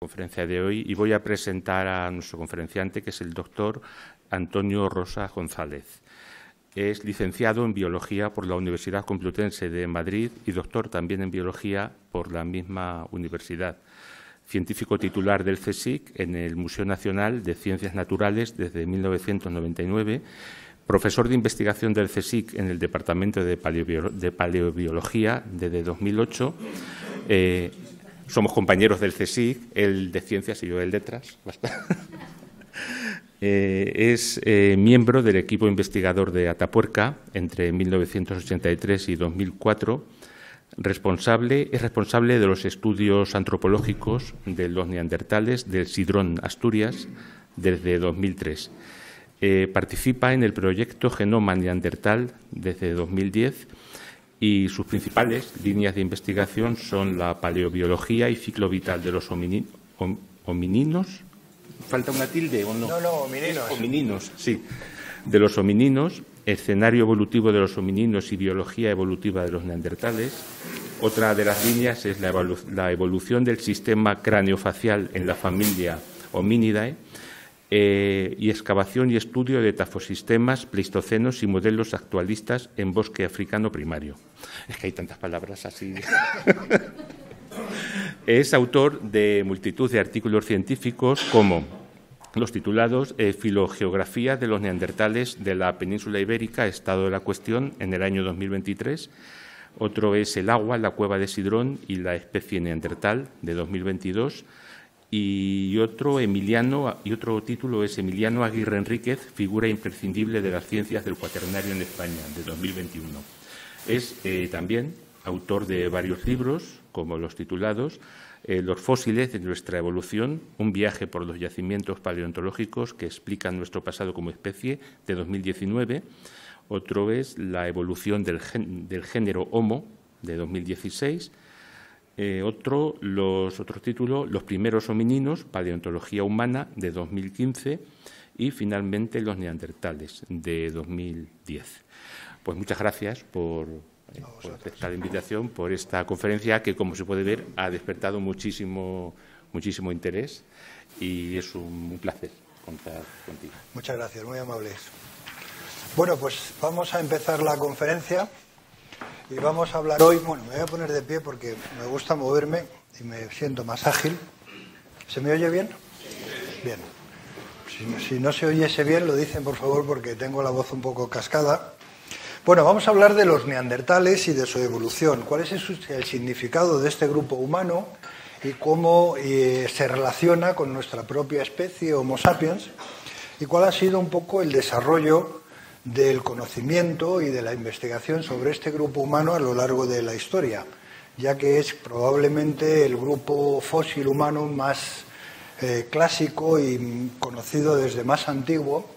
conferencia de hoy y voy a presentar a nuestro conferenciante, que es el doctor Antonio Rosa González. Es licenciado en Biología por la Universidad Complutense de Madrid y doctor también en Biología por la misma universidad. Científico titular del CSIC en el Museo Nacional de Ciencias Naturales desde 1999, profesor de investigación del CSIC en el Departamento de Paleobiología desde 2008. Somos compañeros del CSIC, él de Ciencias y yo de Letras. Es miembro del equipo investigador de Atapuerca entre 1983 y 2004. Es responsable de los estudios antropológicos de los neandertales del Sidrón, Asturias, desde 2003. Participa en el proyecto Genoma Neandertal desde 2010 y sus principales líneas de investigación son la paleobiología y ciclo vital de los homininos. ¿Falta una tilde o no? No, homininos. Homininos, sí. De los homininos, escenario evolutivo de los homininos y biología evolutiva de los neandertales. Otra de las líneas es la evolución del sistema craneofacial en la familia Hominidae y excavación y estudio de tafosistemas, pleistocenos y modelos actualistas en bosque africano primario. Es que hay tantas palabras así. Es autor de multitud de artículos científicos como los titulados Filogeografía de los neandertales de la península ibérica, estado de la cuestión, en el año 2023. Otro es El agua, la cueva de Sidrón y la especie neandertal, de 2022. Y otro título es Emiliano Aguirre Enríquez, figura imprescindible de las ciencias del cuaternario en España, de 2021. Es también autor de varios libros, como los titulados Los fósiles de nuestra evolución, un viaje por los yacimientos paleontológicos que explican nuestro pasado como especie, de 2019. Otro es La evolución del género Homo, de 2016. Otro título, Los primeros homininos, paleontología humana, de 2015. Y, finalmente, Los neandertales, de 2010. Pues muchas gracias por aceptar la invitación, por esta conferencia que, como se puede ver, ha despertado muchísimo interés y es un placer contar contigo. Muchas gracias, muy amables. Bueno, pues vamos a empezar la conferencia y vamos a hablar hoy. Bueno, me voy a poner de pie porque me gusta moverme y me siento más ágil. ¿Se me oye bien? Bien. Si no se oyese bien, lo dicen, por favor, porque tengo la voz un poco cascada. Bueno, vamos a hablar de los neandertales y de su evolución. ¿Cuál es el significado de este grupo humano y cómo se relaciona con nuestra propia especie, Homo sapiens? ¿Y cuál ha sido un poco el desarrollo del conocimiento y de la investigación sobre este grupo humano a lo largo de la historia? Ya que es probablemente el grupo fósil humano más clásico y conocido desde más antiguo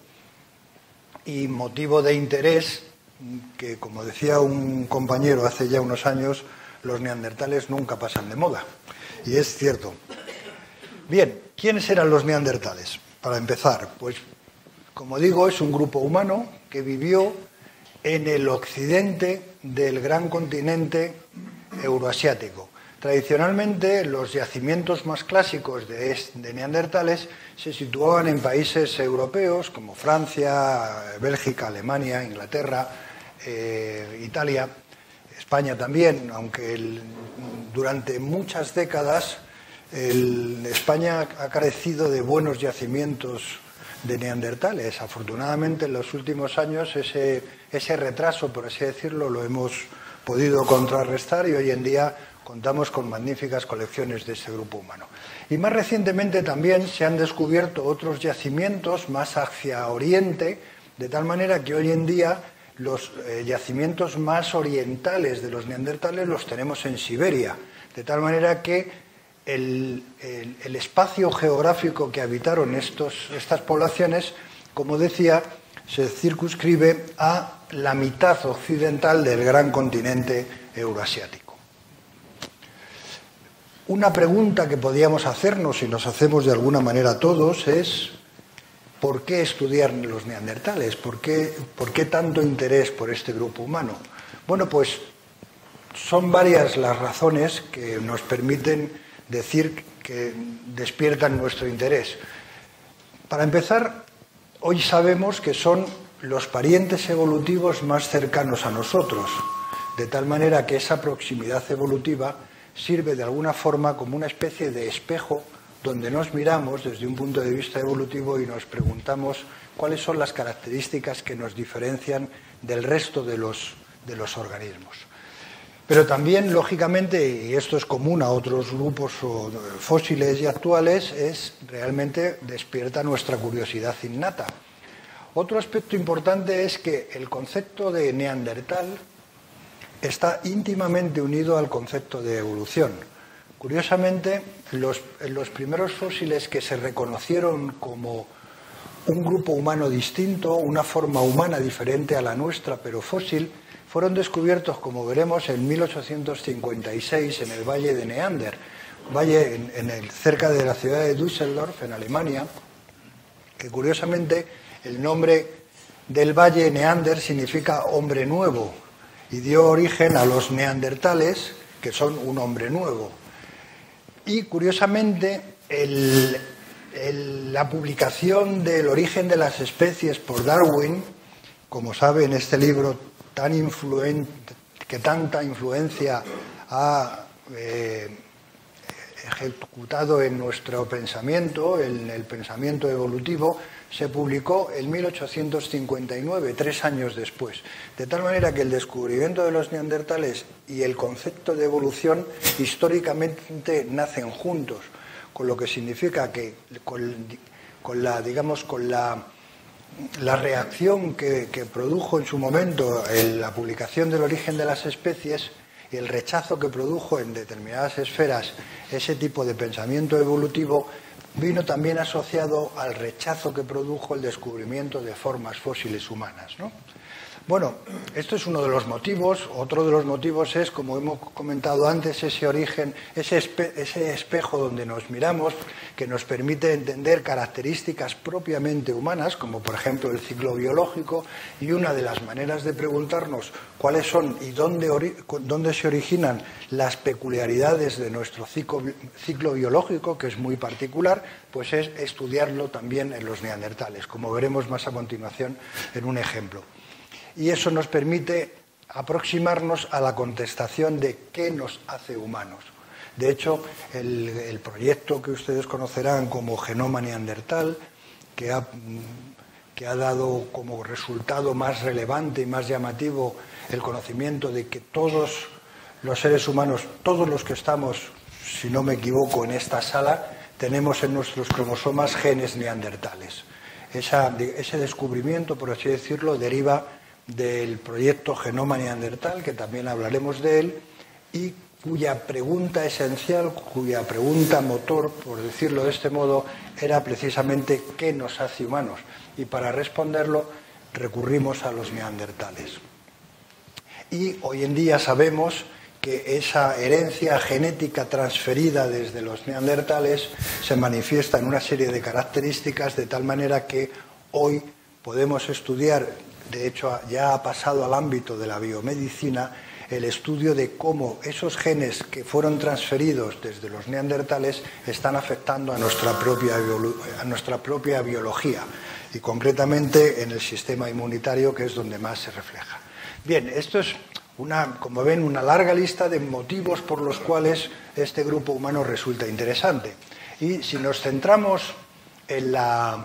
y motivo de interés, que, como decía un compañero hace ya unos años, los neandertales nunca pasan de moda. Y es cierto. Bien, ¿quiénes eran los neandertales? Para empezar, pues, como digo, es un grupo humano que vivió en el occidente del gran continente euroasiático. Tradicionalmente, los yacimientos más clásicos de neandertales se situaban en países europeos como Francia, Bélgica, Alemania, Inglaterra, Italia, España también, aunque durante muchas décadas España ha carecido de buenos yacimientos de neandertales. Afortunadamente, en los últimos años ese retraso, por así decirlo, lo hemos podido contrarrestar y hoy en día contamos con magníficas colecciones de ese grupo humano. Y más recientemente también se han descubierto otros yacimientos más hacia oriente, de tal manera que hoy en día los yacimientos más orientales de los neandertales los tenemos en Siberia, de tal manera que el espacio geográfico que habitaron estas poblaciones, como decía, se circunscribe a la mitad occidental del gran continente euroasiático. Una pregunta que podíamos hacernos, y nos hacemos de alguna manera todos, es ¿por qué estudiar los neandertales? ¿Por qué tanto interés por este grupo humano? Bueno, pues son varias las razones que nos permiten decir que despiertan nuestro interés. Para empezar, hoy sabemos que son los parientes evolutivos más cercanos a nosotros, de tal manera que esa proximidad evolutiva sirve de alguna forma como una especie de espejo donde nos miramos desde un punto de vista evolutivo y nos preguntamos cuáles son las características que nos diferencian del resto de los organismos. Pero también, lógicamente, y esto es común a otros grupos fósiles y actuales, realmente despierta nuestra curiosidad innata. Otro aspecto importante es que el concepto de neandertal está íntimamente unido al concepto de evolución. Curiosamente, los primeros fósiles que se reconocieron como un grupo humano distinto, una forma humana diferente a la nuestra, pero fósil, fueron descubiertos, como veremos, en 1856 en el Valle de Neander, valle cerca de la ciudad de Düsseldorf, en Alemania, que curiosamente el nombre del Valle Neander significa hombre nuevo y dio origen a los neandertales, que son un hombre nuevo. Y curiosamente la publicación del origen de las especies por Darwin, como sabe, en este libro que tanta influencia ha ejecutado en nuestro pensamiento, en el pensamiento evolutivo, se publicó en 1859, 3 años después. De tal manera que el descubrimiento de los neandertales y el concepto de evolución históricamente nacen juntos, con lo que significa que con la reacción que produjo en su momento la publicación del origen de las especies y el rechazo que produjo en determinadas esferas ese tipo de pensamiento evolutivo, vino también asociado al rechazo que produjo el descubrimiento de formas fósiles humanas, ¿no? Bueno, esto es uno de los motivos. Otro de los motivos es, como hemos comentado antes, ese origen, ese espejo donde nos miramos, que nos permite entender características propiamente humanas, como por ejemplo el ciclo biológico, y una de las maneras de preguntarnos cuáles son y dónde se originan las peculiaridades de nuestro ciclo biológico, que es muy particular, pues es estudiarlo también en los neandertales, como veremos más a continuación en un ejemplo. Y eso nos permite aproximarnos a la contestación de qué nos hace humanos. De hecho, el proyecto que ustedes conocerán como Genoma Neandertal, que ha dado como resultado más relevante y más llamativo el conocimiento de que todos los seres humanos, todos los que estamos, si no me equivoco, en esta sala, tenemos en nuestros cromosomas genes neandertales. Ese descubrimiento, por así decirlo, deriva del proyecto Genoma Neandertal, que también hablaremos de él, y cuya pregunta esencial, cuya pregunta motor, por decirlo de este modo, era precisamente ¿qué nos hace humanos? Y para responderlo recurrimos a los neandertales. Y hoy en día sabemos que esa herencia genética transferida desde los neandertales se manifiesta en una serie de características, de tal manera que hoy podemos estudiar, de hecho ya ha pasado al ámbito de la biomedicina, el estudio de cómo esos genes que fueron transferidos desde los neandertales están afectando a nuestra propia biología y concretamente en el sistema inmunitario, que es donde más se refleja. Bien, esto es como ven, una larga lista de motivos por los cuales este grupo humano resulta interesante. Y si nos centramos en la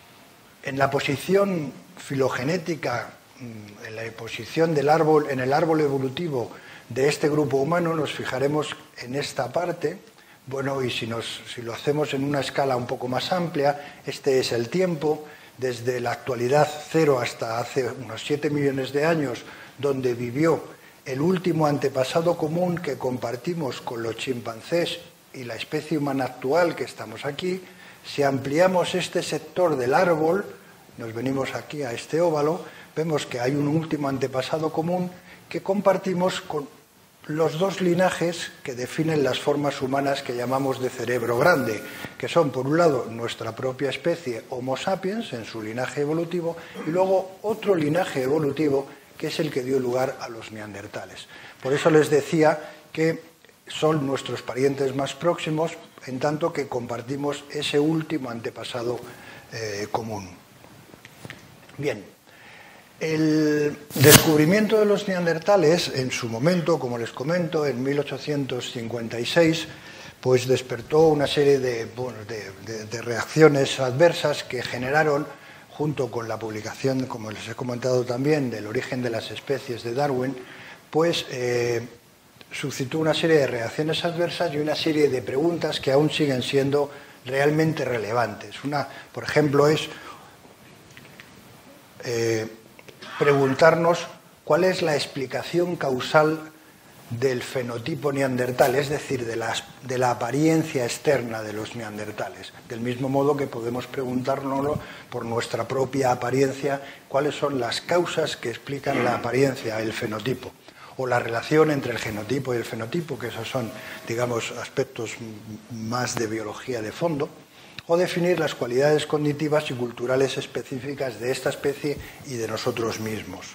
posición filogenética, en la posición del árbol, en el árbol evolutivo de este grupo humano, nos fijaremos en esta parte. Bueno, y si lo hacemos en una escala un poco más amplia, este es el tiempo, desde la actualidad cero hasta hace unos 7 millones de años, donde vivió el último antepasado común que compartimos con los chimpancés y la especie humana actual que estamos aquí. Si ampliamos este sector del árbol, nos venimos aquí a este óvalo, vemos que hay un último antepasado común que compartimos con los dos linajes que definen las formas humanas que llamamos de cerebro grande, que son, por un lado, nuestra propia especie Homo sapiens en su linaje evolutivo, y luego otro linaje evolutivo que es el que dio lugar a los neandertales. Por eso les decía que son nuestros parientes más próximos, en tanto que compartimos ese último antepasado común. Bien, el descubrimiento de los neandertales, en su momento, como les comento, en 1856, pues despertó una serie de reacciones adversas que generaron, junto con la publicación, como les he comentado también, del origen de las especies de Darwin, pues suscitó una serie de reacciones adversas y una serie de preguntas que aún siguen siendo realmente relevantes. Una, por ejemplo, es preguntarnos cuál es la explicación causal del fenotipo neandertal, es decir, de la apariencia externa de los neandertales. Del mismo modo que podemos preguntárnoslo por nuestra propia apariencia, cuáles son las causas que explican la apariencia, el fenotipo, o la relación entre el genotipo y el fenotipo, que esos son, digamos, aspectos más de biología de fondo, o definir las cualidades cognitivas y culturales específicas de esta especie y de nosotros mismos.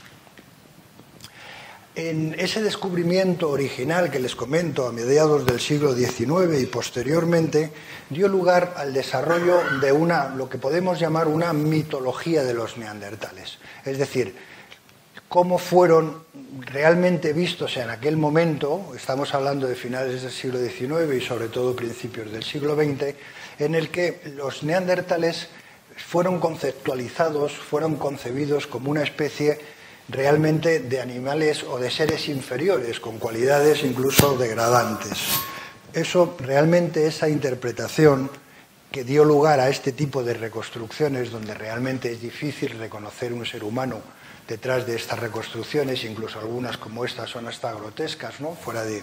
En ese descubrimiento original que les comento a mediados del siglo XIX y posteriormente, dio lugar al desarrollo de lo que podemos llamar una mitología de los neandertales. Es decir, cómo fueron realmente vistos en aquel momento, estamos hablando de finales del siglo XIX y sobre todo principios del siglo XX, en el que los neandertales fueron conceptualizados, fueron concebidos como una especie realmente de animales o de seres inferiores, con cualidades incluso degradantes. Eso, realmente, esa interpretación que dio lugar a este tipo de reconstrucciones, donde realmente es difícil reconocer un ser humano detrás de estas reconstrucciones, incluso algunas como estas son hasta grotescas, ¿no? Fuera de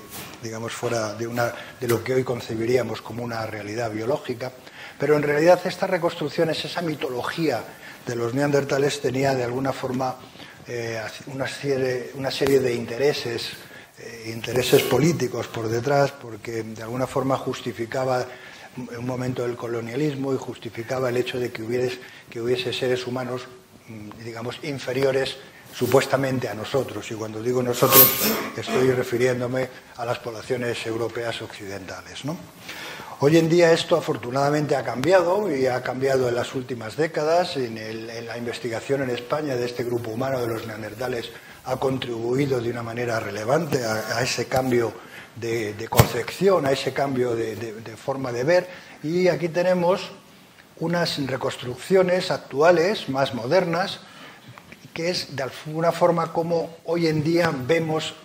lo que hoy concebiríamos como una realidad biológica. Pero en realidad estas reconstrucciones, esa mitología de los neandertales tenía de alguna forma una serie de intereses políticos por detrás, porque de alguna forma justificaba un momento del colonialismo y justificaba el hecho de que hubiese seres humanos, digamos, inferiores supuestamente a nosotros. Y cuando digo nosotros, estoy refiriéndome a las poblaciones europeas occidentales, ¿no? Hoy en día esto afortunadamente ha cambiado, y ha cambiado en las últimas décadas. En la investigación en España de este grupo humano de los neandertales ha contribuido de una manera relevante a ese cambio de concepción, a ese cambio de forma de ver. Y aquí tenemos unas reconstrucciones actuales, más modernas, que es de alguna forma como hoy en día vemos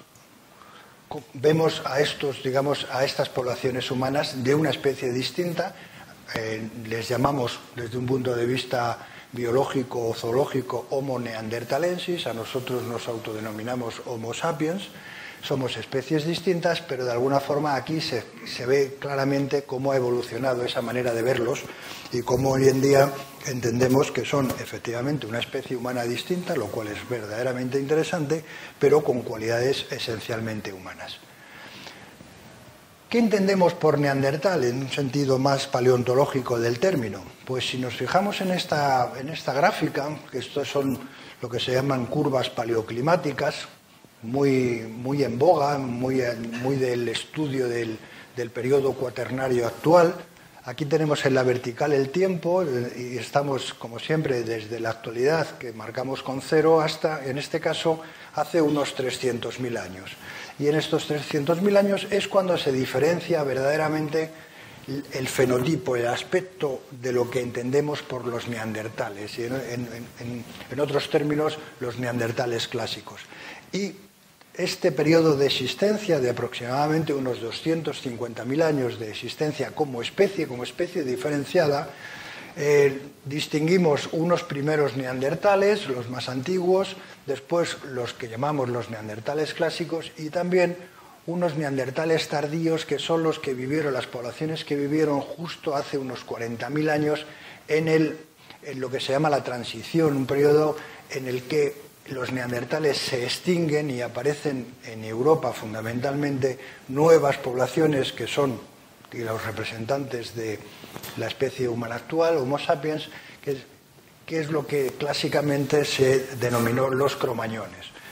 a estas poblaciones humanas de una especie distinta. Les llamamos, desde un punto de vista biológico o zoológico, Homo neanderthalensis. A nosotros nos autodenominamos Homo sapiens. Somos especies distintas, pero de alguna forma aquí se ve claramente cómo ha evolucionado esa manera de verlos y cómo hoy en día entendemos que son efectivamente una especie humana distinta, lo cual es verdaderamente interesante, pero con cualidades esencialmente humanas. ¿Qué entendemos por neandertal en un sentido más paleontológico del término? Pues si nos fijamos en esta gráfica, que estos son lo que se llaman curvas paleoclimáticas, muy en boga, muy del estudio del periodo cuaternario actual. Aquí tenemos en la vertical el tiempo y estamos, como siempre, desde la actualidad, que marcamos con 0, hasta, en este caso, hace unos 300.000 años. Y en estos 300.000 años es cuando se diferencia verdaderamente el fenotipo, el aspecto de lo que entendemos por los neandertales, y en otros términos, los neandertales clásicos. Y este periodo de existencia de aproximadamente unos 250.000 años de existencia como especie diferenciada, distinguimos unos primeros neandertales, los más antiguos, después los que llamamos los neandertales clásicos, y también unos neandertales tardíos, que son los que vivieron, las poblaciones que vivieron justo hace unos 40.000 años en lo que se llama la transición, un periodo en el que los neandertales se extinguen y aparecen en Europa fundamentalmente nuevas poblaciones que son los representantes de la especie humana actual, Homo sapiens, que es lo que clásicamente se denominó los cromañones.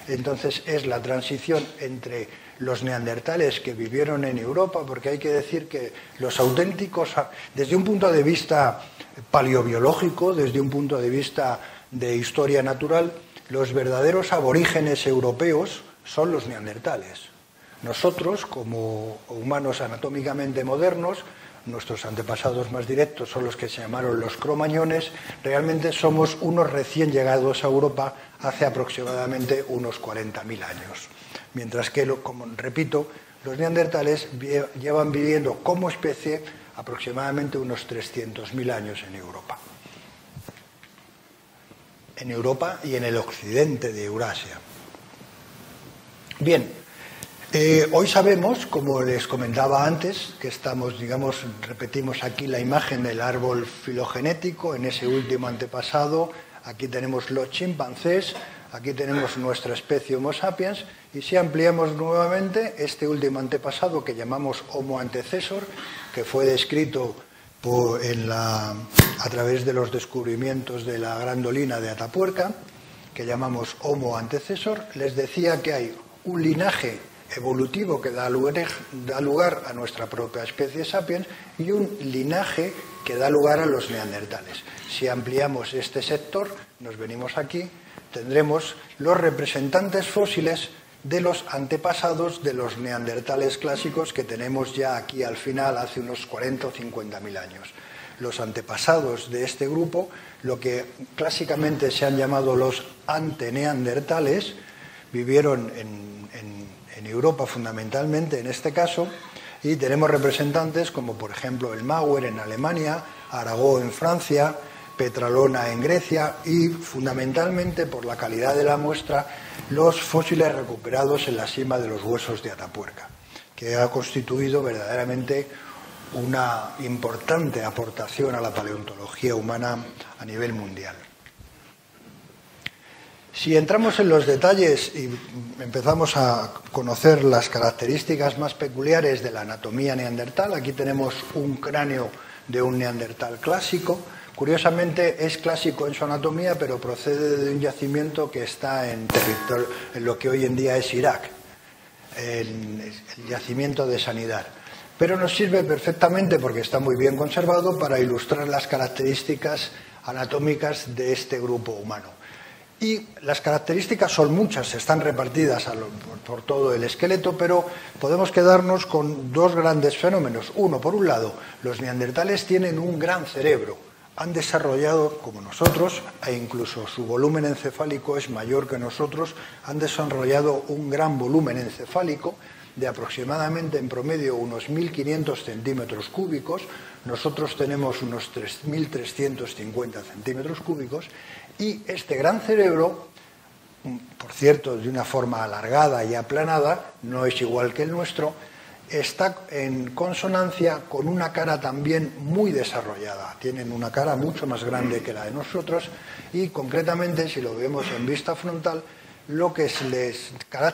entonces es la transición entre los neandertales que vivieron en Europa, porque hay que decir que los auténticos, desde un punto de vista paleobiológico, desde un punto de vista de historia natural, los verdaderos aborígenes europeos son los neandertales. Nosotros, como humanos anatómicamente modernos, nuestros antepasados más directos son los que se llamaron los cromañones, realmente somos unos recién llegados a Europa hace aproximadamente unos 40.000 años. Mientras que, como repito, los neandertales llevan viviendo como especie aproximadamente unos 300.000 años en Europa. En Europa y en el occidente de Eurasia. Bien, hoy sabemos, como les comentaba antes, que estamos, digamos, repetimos aquí la imagen del árbol filogenético en ese último antepasado. Aquí tenemos los chimpancés, aquí tenemos nuestra especie Homo sapiens, y si ampliamos nuevamente este último antepasado que llamamos Homo antecessor, que fue descrito a través de los descubrimientos de la grandolina de Atapuerca, que llamamos Homo antecessor, les decía que hay un linaje evolutivo que da lugar a nuestra propia especie sapiens y un linaje que da lugar a los neandertales. Si ampliamos este sector, nos venimos aquí, tendremos los representantes fósiles de los antepasados de los neandertales clásicos que tenemos ya aquí al final hace unos 40 o 50.000 años. Los antepasados de este grupo, lo que clásicamente se han llamado los anteneandertales, vivieron en Europa fundamentalmente en este caso, y tenemos representantes como por ejemplo el Mauer en Alemania, Aragó en Francia, Petralona en Grecia y fundamentalmente por la calidad de la muestra los fósiles recuperados en la cima de los huesos de Atapuerca, que ha constituido verdaderamente una importante aportación a la paleontología humana a nivel mundial. Si entramos en los detalles y empezamos a conocer las características más peculiares de la anatomía neandertal, aquí tenemos un cráneo de un neandertal clásico. Curiosamente es clásico en su anatomía, pero procede de un yacimiento que está en lo que hoy en día es Irak, el yacimiento de Sanidar. Pero nos sirve perfectamente, porque está muy bien conservado, para ilustrar las características anatómicas de este grupo humano. Y las características son muchas, están repartidas por todo el esqueleto, pero podemos quedarnos con dos grandes fenómenos. Uno, por un lado, los neandertales tienen un gran cerebro. Han desarrollado, como nosotros, e incluso su volumen encefálico es mayor que nosotros, han desarrollado un gran volumen encefálico de aproximadamente en promedio unos 1.500 centímetros cúbicos. Nosotros tenemos unos 3.350 centímetros cúbicos. Y este gran cerebro, por cierto, de una forma alargada y aplanada, no es igual que el nuestro, está en consonancia con una cara también muy desarrollada. Tienen una cara mucho más grande que la de nosotros y, concretamente, si lo vemos en vista frontal, lo que les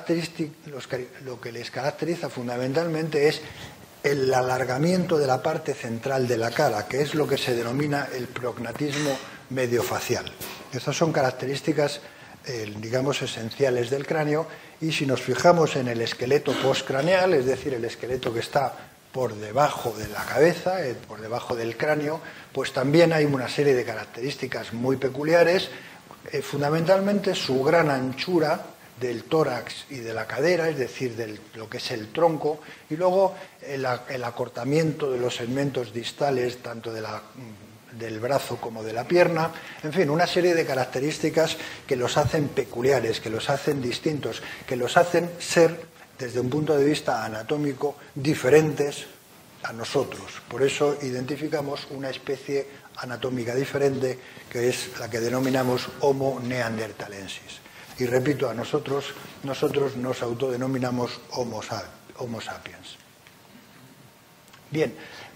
caracteriza fundamentalmente es el alargamiento de la parte central de la cara, que es lo que se denomina el prognatismo mediofacial. Estas son características, digamos, esenciales del cráneo, y si nos fijamos en el esqueleto postcraneal, es decir, el esqueleto que está por debajo de la cabeza, por debajo del cráneo, pues también hay una serie de características muy peculiares, fundamentalmente su gran anchura del tórax y de la cadera, es decir, de lo que es el tronco, y luego el acortamiento de los segmentos distales, tanto del brazo como de la pierna, en fin, una serie de características que los hacen peculiares, que los hacen distintos, que los hacen ser, desde un punto de vista anatómico, diferentes a nosotros. Por eso identificamos una especie anatómica diferente, que es la que denominamos Homo neanderthalensis. Y repito, a nosotros nos autodenominamos Homo sapiens. Bien,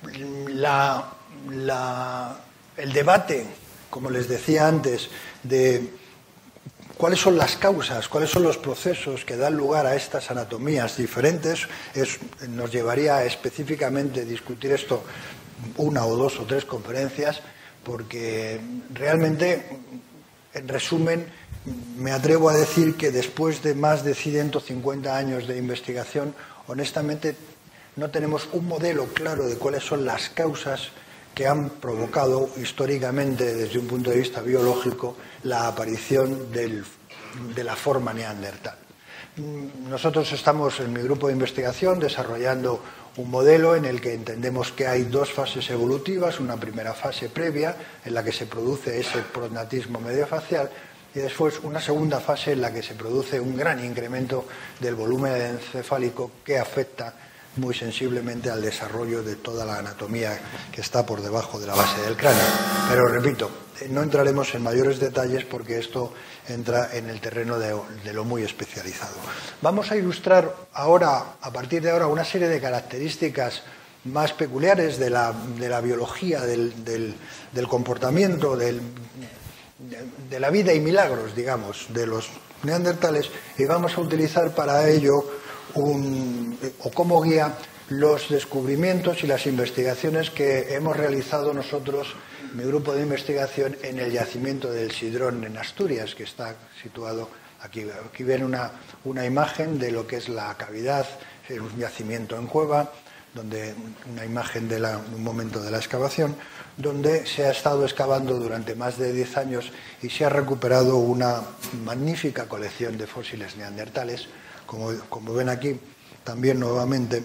el debate, como les decía antes, de cuáles son las causas, cuáles son los procesos que dan lugar a estas anatomías diferentes, nos llevaría a específicamente discutir esto una o dos o tres conferencias, porque realmente, en resumen, me atrevo a decir que después de más de 150 años de investigación, honestamente no tenemos un modelo claro de cuáles son las causas que han provocado históricamente, desde un punto de vista biológico, la aparición de la forma neandertal. Nosotros estamos en mi grupo de investigación desarrollando un modelo en el que entendemos que hay dos fases evolutivas, una primera fase previa en la que se produce ese prognatismo mediofacial y después una segunda fase en la que se produce un gran incremento del volumen encefálico que afecta muy sensiblemente al desarrollo de toda la anatomía que está por debajo de la base del cráneo. Pero repito, no entraremos en mayores detalles porque esto entra en el terreno de lo muy especializado. Vamos a ilustrar ahora, a partir de ahora, una serie de características más peculiares de la biología, del comportamiento, de la vida y milagros, digamos, de los neandertales, y vamos a utilizar para ello o como guía los descubrimientos y las investigaciones que hemos realizado nosotros, mi grupo de investigación, en el yacimiento del Sidrón en Asturias, que está situado aquí. Aquí ven una imagen de lo que es la cavidad, un yacimiento en cueva, donde una imagen de un momento de la excavación, donde se ha estado excavando durante más de 10 años y se ha recuperado una magnífica colección de fósiles neandertales. Como ven aquí, también nuevamente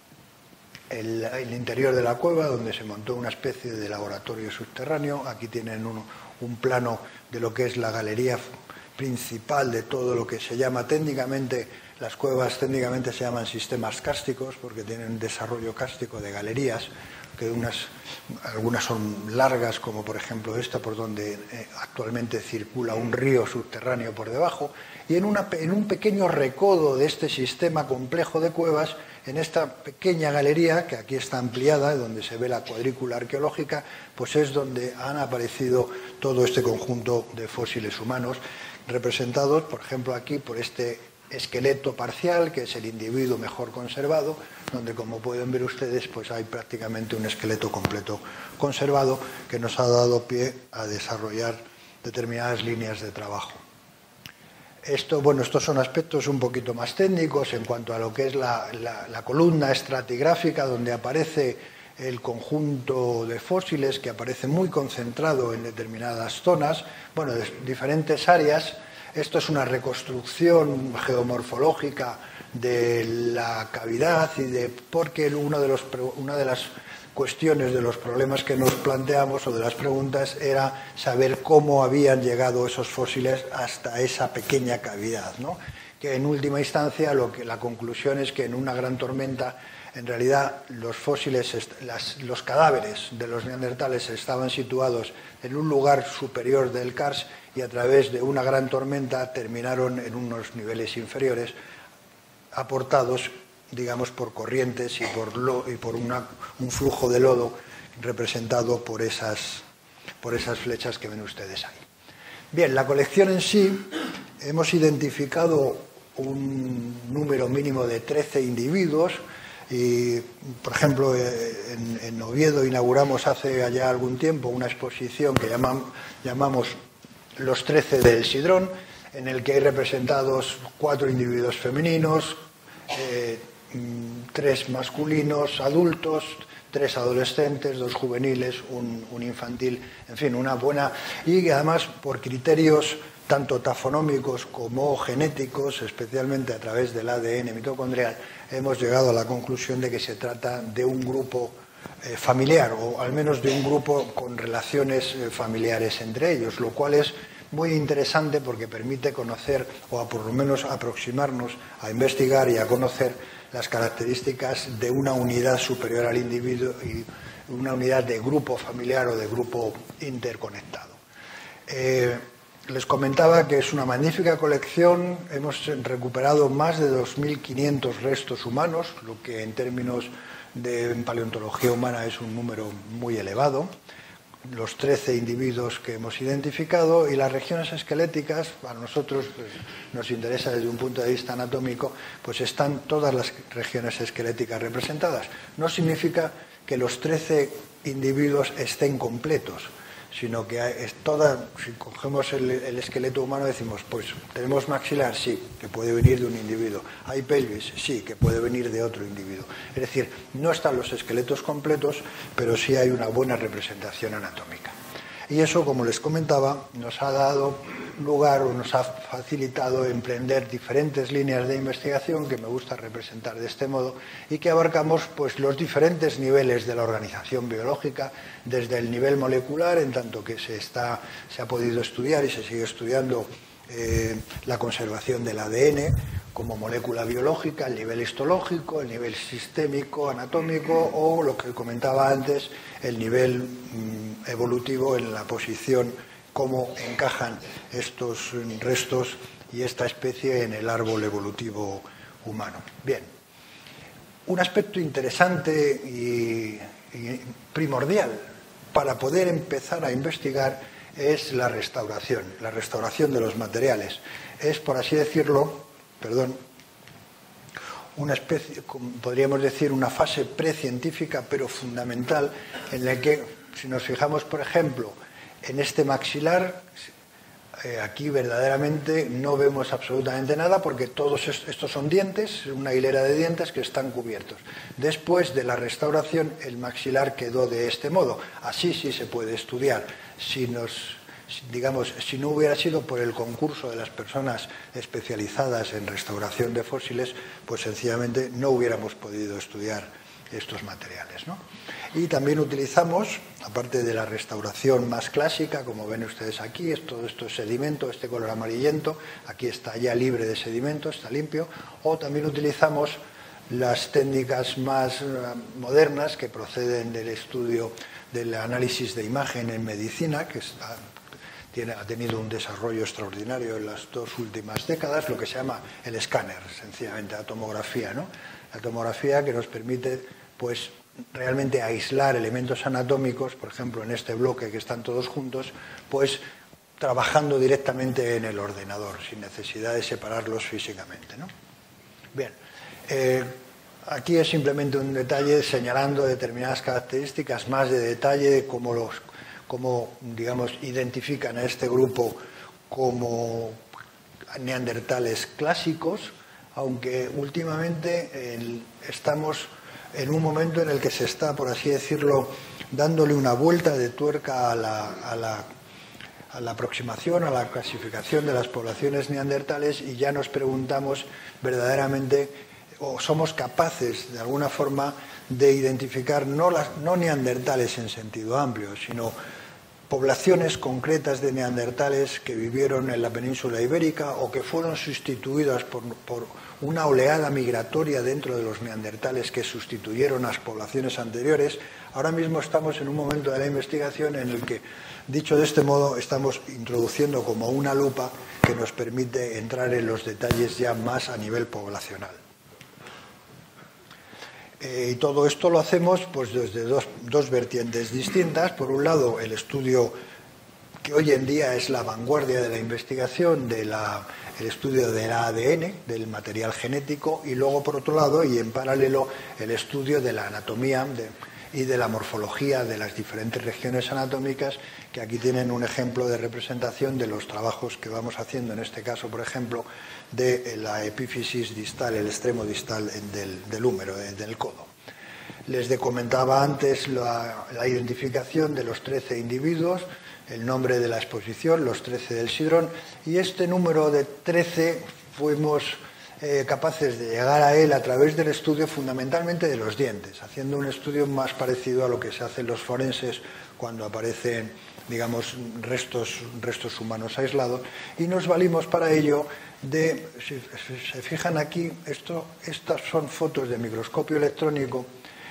el interior de la cueva, donde se montó una especie de laboratorio subterráneo. Aquí tienen un plano de lo que es la galería principal de todo lo que se llama técnicamente, las cuevas técnicamente se llaman sistemas cársticos, porque tienen un desarrollo kárstico de galerías, que algunas son largas, como por ejemplo esta, por donde actualmente circula un río subterráneo por debajo, y en un pequeño recodo de este sistema complejo de cuevas, en esta pequeña galería, que aquí está ampliada, donde se ve la cuadrícula arqueológica, pues es donde han aparecido todo este conjunto de fósiles humanos, representados, por ejemplo, aquí por este esqueleto parcial, que es el individuo mejor conservado, donde, como pueden ver ustedes, pues hay prácticamente un esqueleto completo conservado que nos ha dado pie a desarrollar determinadas líneas de trabajo. Estos son aspectos un poquito más técnicos en cuanto a lo que es la columna estratigráfica, donde aparece el conjunto de fósiles, que aparece muy concentrado en determinadas zonas, de diferentes áreas. Esto es una reconstrucción geomorfológica de la cavidad porque una de las cuestiones, de los problemas que nos planteamos o de las preguntas, era saber cómo habían llegado esos fósiles hasta esa pequeña cavidad, ¿no? Que en última instancia la conclusión es que en una gran tormenta, en realidad los fósiles, los cadáveres de los neandertales estaban situados en un lugar superior del Kars y a través de una gran tormenta terminaron en unos niveles inferiores, aportados, digamos, por corrientes y por un flujo de lodo representado por esas flechas que ven ustedes ahí. Bien, la colección en sí, hemos identificado un número mínimo de 13 individuos y, por ejemplo, en Oviedo inauguramos hace ya algún tiempo una exposición que llamamos Los 13 del Sidrón, en el que hay representados 4 individuos femeninos, 3 masculinos adultos, 3 adolescentes, 2 juveniles, un infantil, en fin, una buena... Y además, por criterios tanto tafonómicos como genéticos, especialmente a través del ADN mitocondrial, hemos llegado a la conclusión de que se trata de un grupo familiar, o al menos de un grupo con relaciones familiares entre ellos, lo cual es muy interesante porque permite conocer, o por lo menos aproximarnos a investigar y a conocer las características de una unidad superior al individuo y una unidad de grupo familiar o de grupo interconectado. Les comentaba que es una magnífica colección. Hemos recuperado más de 2.500 restos humanos, lo que en términos de paleontología humana es un número muy elevado. Los 13 individuos que hemos identificado, y las regiones esqueléticas, a nosotros nos interesa desde un punto de vista anatómico, pues están todas las regiones esqueléticas representadas. No significa que los 13 individuos estén completos. sino que es toda, si cogemos el esqueleto humano decimos, pues tenemos maxilar, sí, que puede venir de un individuo, hay pelvis, sí, que puede venir de otro individuo. Es decir, no están los esqueletos completos, pero sí hay una buena representación anatómica. Y eso, como les comentaba, nos ha dado lugar o nos ha facilitado emprender diferentes líneas de investigación que me gusta representar de este modo y que abarcamos pues los diferentes niveles de la organización biológica, desde el nivel molecular, en tanto que se ha podido estudiar y se sigue estudiando la conservación del ADN como molécula biológica, el nivel histológico, el nivel sistémico, anatómico o, lo que comentaba antes, el nivel evolutivo en la posición, cómo encajan estos restos y esta especie en el árbol evolutivo humano. Bien, un aspecto interesante y primordial para poder empezar a investigar es la restauración de los materiales. Es, por así decirlo, una especie, podríamos decir, una fase precientífica, pero fundamental, en la que, si nos fijamos, por ejemplo, en este maxilar, aquí verdaderamente no vemos absolutamente nada porque todos estos son dientes, una hilera de dientes que están cubiertos. Después de la restauración, el maxilar quedó de este modo. Así sí se puede estudiar. Si no hubiera sido por el concurso de las personas especializadas en restauración de fósiles, pues sencillamente no hubiéramos podido estudiar estos materiales, ¿no? Y también utilizamos, aparte de la restauración más clásica, como ven ustedes aquí, todo esto es sedimento, este color amarillento, aquí está ya libre de sedimento, está limpio, o también utilizamos las técnicas más modernas que proceden del estudio del análisis de imagen en medicina, que ha tenido un desarrollo extraordinario en las 2 últimas décadas, lo que se llama el escáner, sencillamente, la tomografía, ¿no? La tomografía que nos permite, pues, realmente aislar elementos anatómicos, por ejemplo, en este bloque que están todos juntos, pues, trabajando directamente en el ordenador, sin necesidad de separarlos físicamente, ¿no? Bien, aquí es simplemente un detalle señalando determinadas características más de detalle de cómo, digamos, identifican a este grupo como neandertales clásicos, aunque últimamente estamos en un momento en el que se está, por así decirlo, dándole una vuelta de tuerca a la aproximación, a la clasificación de las poblaciones neandertales, y ya nos preguntamos verdaderamente, o somos capaces de alguna forma de identificar no neandertales en sentido amplio, sino poblaciones concretas de neandertales que vivieron en la península ibérica o que fueron sustituidas por una oleada migratoria dentro de los neandertales que sustituyeron a las poblaciones anteriores. Ahora mismo estamos en un momento de la investigación en el que, dicho de este modo, estamos introduciendo como una lupa que nos permite entrar en los detalles ya más a nivel poblacional. Y todo esto lo hacemos pues desde dos vertientes distintas. Por un lado, el estudio que hoy en día es la vanguardia de la investigación, el estudio del ADN, del material genético, y luego, por otro lado, y en paralelo, el estudio de la anatomía y de la morfología de las diferentes regiones anatómicas, que aquí tienen un ejemplo de representación de los trabajos que vamos haciendo, en este caso, por ejemplo, de la epífisis distal, el extremo distal del húmero, del codo. Les comentaba antes la identificación de los 13 individuos, el nombre de la exposición, los 13 del sidrón, y este número de 13 fuimos capaces de llegar a él a través del estudio fundamentalmente de los dientes, haciendo un estudio más parecido a lo que se hace en los forenses cuando aparecen, digamos, restos humanos aislados, y nos valimos para ello si se fijan aquí, estas son fotos de microscopio electrónico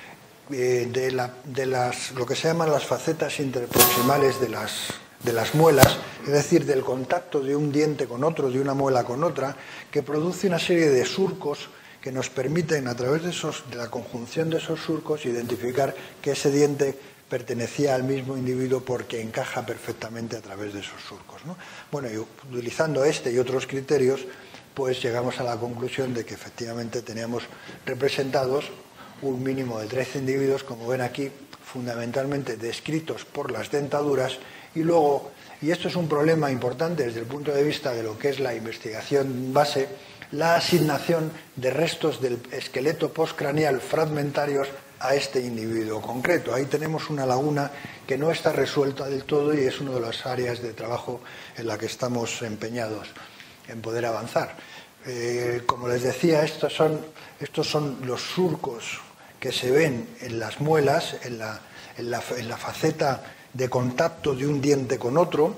de lo que se llaman las facetas interproximales de las muelas, es decir, del contacto de un diente con otro, de una muela con otra, que produce una serie de surcos que nos permiten, a través de la conjunción de esos surcos, identificar que ese diente pertenecía al mismo individuo porque encaja perfectamente a través de esos surcos, ¿no? Bueno, y utilizando este y otros criterios, pues llegamos a la conclusión de que efectivamente teníamos representados un mínimo de 13 individuos, como ven aquí, fundamentalmente descritos por las dentaduras Y luego, y esto es un problema importante desde el punto de vista de lo que es la investigación base, la asignación de restos del esqueleto postcraneal fragmentarios a este individuo concreto. Ahí tenemos una laguna que no está resuelta del todo y es una de las áreas de trabajo en la que estamos empeñados en poder avanzar. Como les decía, estos son los surcos que se ven en las muelas, en la faceta de contacto de un diente con otro.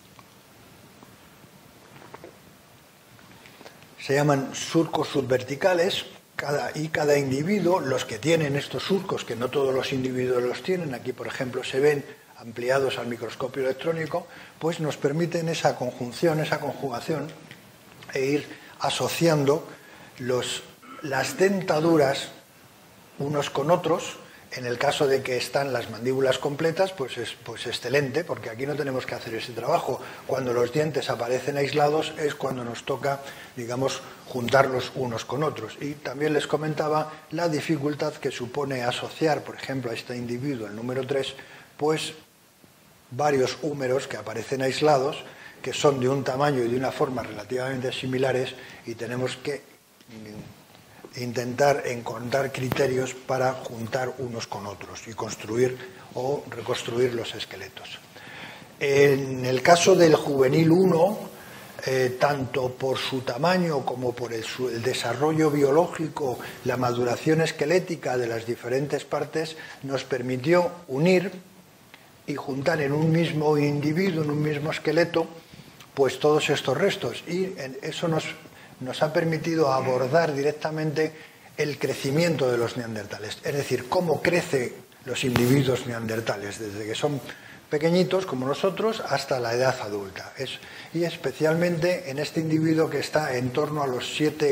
Se llaman surcos subverticales y cada individuo, los que tienen estos surcos, que no todos los individuos los tienen, aquí por ejemplo se ven ampliados al microscopio electrónico, pues nos permiten esa conjunción, esa conjugación e ir asociando las dentaduras unos con otros. En el caso de que están las mandíbulas completas, pues excelente, porque aquí no tenemos que hacer ese trabajo. Cuando los dientes aparecen aislados es cuando nos toca, digamos, juntarlos unos con otros. Y también les comentaba la dificultad que supone asociar, por ejemplo, a este individuo, el número 3, pues varios húmeros que aparecen aislados, que son de un tamaño y de una forma relativamente similares, y tenemos que intentar encontrar criterios para juntar unos con otros y construir o reconstruir los esqueletos. En el caso del juvenil 1, tanto por su tamaño como por el desarrollo biológico, la maduración esquelética de las diferentes partes, nos permitió unir y juntar en un mismo individuo, en un mismo esqueleto, pues todos estos restos. Y eso nos ha permitido abordar directamente el crecimiento de los neandertales, es decir, cómo crecen los individuos neandertales, desde que son pequeñiños como nosotros hasta la edad adulta. Y especialmente en este individuo que está en torno a los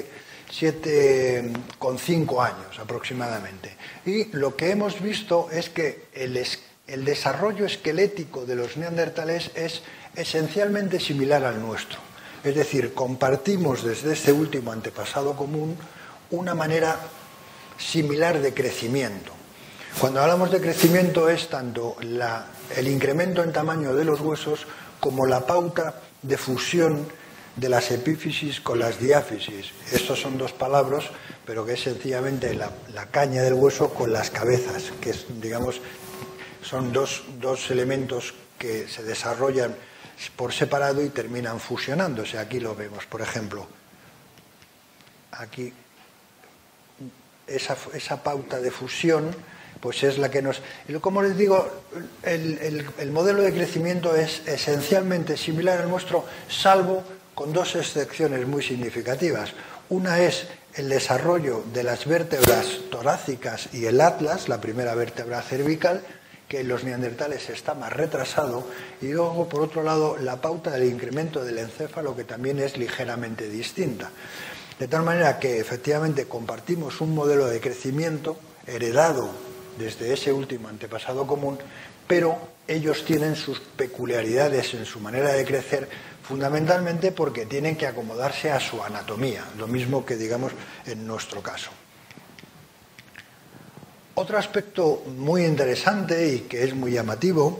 7,5 años aproximadamente. Y lo que hemos visto es que el desarrollo esquelético de los neandertales es esencialmente similar al nuestro. Es decir, compartimos desde este último antepasado común una manera similar de crecimiento. Cuando hablamos de crecimiento es tanto el incremento en tamaño de los huesos como la pauta de fusión de las epífisis con las diáfisis. Estos son dos palabras, pero que es sencillamente la caña del hueso con las cabezas, que digamos, son dos elementos que se desarrollan por separado y terminan fusionándose. Aquí lo vemos, por ejemplo. Aquí esa pauta de fusión pues es la que nos... Como les digo, el modelo de crecimiento es esencialmente similar al nuestro, salvo con dos excepciones muy significativas. Una es el desarrollo de las vértebras torácicas y el atlas, la primera vértebra cervical, que en los neandertales está más retrasado, y luego, por otro lado, la pauta del incremento del encéfalo, que también es ligeramente distinta. De tal manera que, efectivamente, compartimos un modelo de crecimiento heredado desde ese último antepasado común, pero ellos tienen sus peculiaridades en su manera de crecer, fundamentalmente porque tienen que acomodarse a su anatomía, lo mismo que, digamos, en nuestro caso. Otro aspecto muy interesante y que es muy llamativo,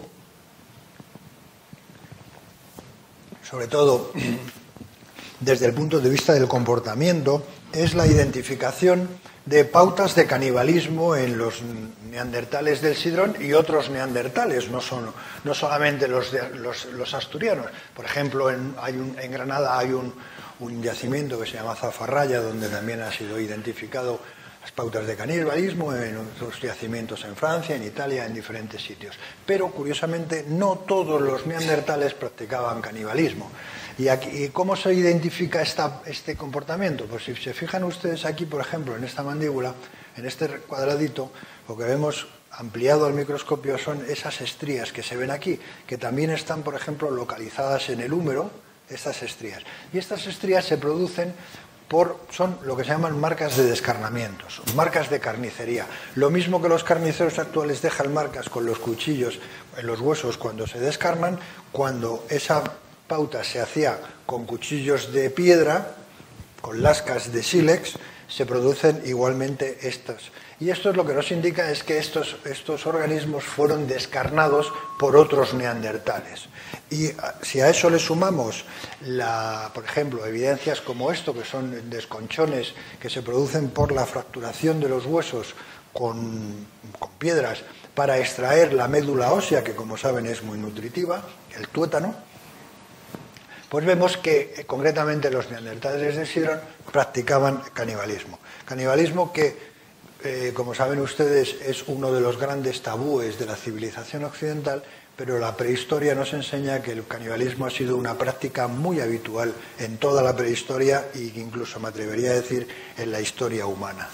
sobre todo desde el punto de vista del comportamiento, es la identificación de pautas de canibalismo en los neandertales del Sidrón y otros neandertales, no solamente los asturianos. Por ejemplo, en Granada hay un yacimiento que se llama Zafarraya, donde también ha sido identificado las pautas de canibalismo, en otros yacimientos en Francia, en Italia, en diferentes sitios. Pero, curiosamente, no todos los neandertales practicaban canibalismo. ¿Y cómo se identifica este comportamiento? Pues si se fijan ustedes aquí, por ejemplo, en esta mandíbula, en este cuadradito, lo que vemos ampliado al microscopio son esas estrías que se ven aquí, que también están, por ejemplo, localizadas en el húmero, estas estrías. Y estas estrías se producen son lo que se llaman marcas de descarnamientos, marcas de carnicería. Lo mismo que los carniceros actuales dejan marcas con los cuchillos en los huesos cuando se descarnan, cuando esa pauta se hacía con cuchillos de piedra, con lascas de sílex, se producen igualmente estos. Y esto es lo que nos indica es que estos organismos fueron descarnados por otros neandertales. Y si a eso le sumamos, por ejemplo, evidencias como esto, que son desconchones que se producen por la fracturación de los huesos con piedras para extraer la médula ósea, que como saben es muy nutritiva, el tuétano, pues vemos que concretamente los neandertales de Sidron practicaban canibalismo. Canibalismo que, como saben ustedes, es uno de los grandes tabúes de la civilización occidental, pero la prehistoria nos enseña que el canibalismo ha sido una práctica muy habitual en toda la prehistoria e incluso, me atrevería a decir, en la historia humana.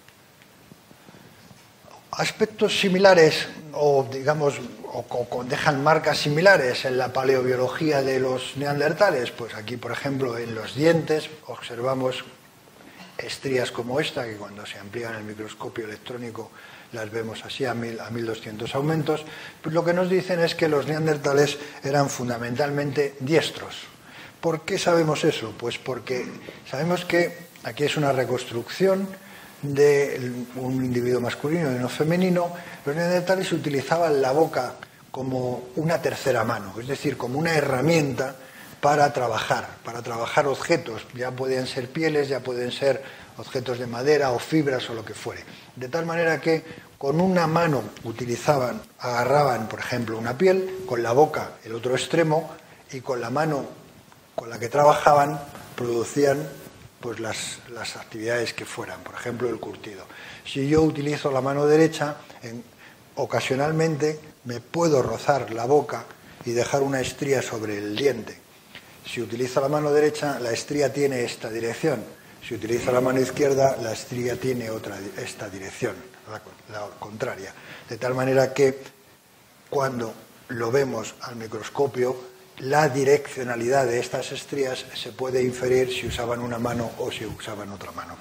Aspectos similares, o digamos, dejan marcas similares en la paleobiología de los neandertales, pues aquí, por ejemplo, en los dientes observamos estrías como esta, que cuando se amplían el microscopio electrónico las vemos así a 1200 aumentos. Pues lo que nos dicen es que los neandertales eran fundamentalmente diestros. ¿Por qué sabemos eso? Pues porque sabemos que aquí es una reconstrucción de un individuo masculino y uno femenino. Los neandertales utilizaban la boca como una tercera mano, es decir, como una herramienta para trabajar objetos, ya pueden ser pieles, ya pueden ser objetos de madera o fibras o lo que fuere. De tal manera que con una mano agarraban, por ejemplo, una piel, con la boca el otro extremo, y con la mano con la que trabajaban producían pues las actividades que fueran, por ejemplo el curtido. Si yo utilizo la mano derecha, ocasionalmente me puedo rozar la boca y dejar una estría sobre el diente. Si utilizo la mano derecha, la estría tiene esta dirección. Si utilizo la mano izquierda, la estría tiene esta dirección, la contraria. De tal manera que cuando lo vemos al microscopio, la direccionalidad de estas estrías se puede inferir si usaban una mano o si usaban otra mano.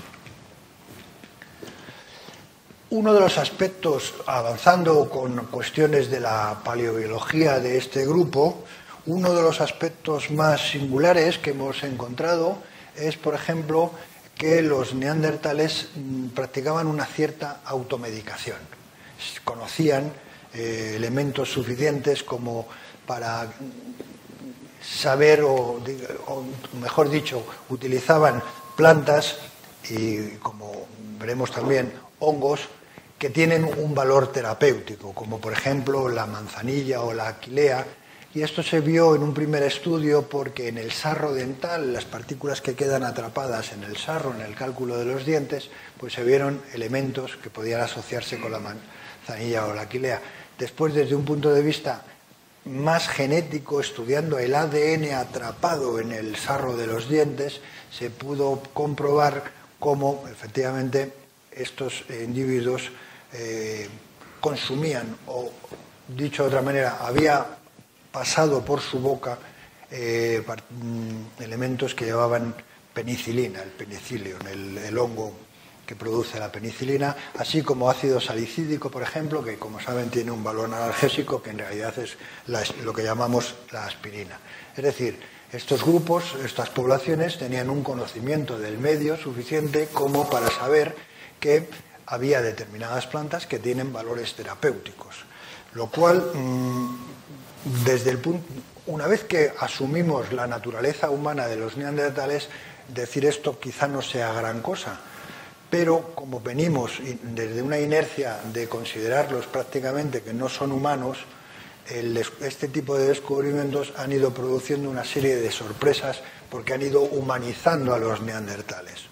Uno de los aspectos, avanzando con cuestiones de la paleobiología de este grupo, uno de los aspectos más singulares que hemos encontrado es, por ejemplo, que los neandertales practicaban una cierta automedicación. Conocían elementos suficientes como para saber, o mejor dicho, utilizaban plantas y, como veremos también, hongos que tienen un valor terapéutico, como por ejemplo la manzanilla o la aquilea. Y esto se vio en un primer estudio porque en el sarro dental, las partículas que quedan atrapadas en el sarro, en el cálculo de los dientes, pues se vieron elementos que podían asociarse con la manzanilla o la aquilea. Después, desde un punto de vista más genético, estudiando el ADN atrapado en el sarro de los dientes, se pudo comprobar cómo efectivamente estos individuos consumían, o dicho de otra manera, había pasado por su boca elementos que llevaban penicilina, el penicillium, el hongo que produce la penicilina, así como ácido salicídico, por ejemplo, que como saben tiene un valor analgésico que en realidad es lo que llamamos la aspirina. Es decir, estos grupos, estas poblaciones tenían un conocimiento del medio suficiente como para saber que había determinadas plantas que tienen valores terapéuticos, lo cual, una vez que asumimos la naturaleza humana de los neandertales, decir esto quizá no sea gran cosa. Pero como venimos desde una inercia de considerarlos prácticamente que no son humanos, este tipo de descubrimientos han ido produciendo una serie de sorpresas porque han ido humanizando a los neandertales.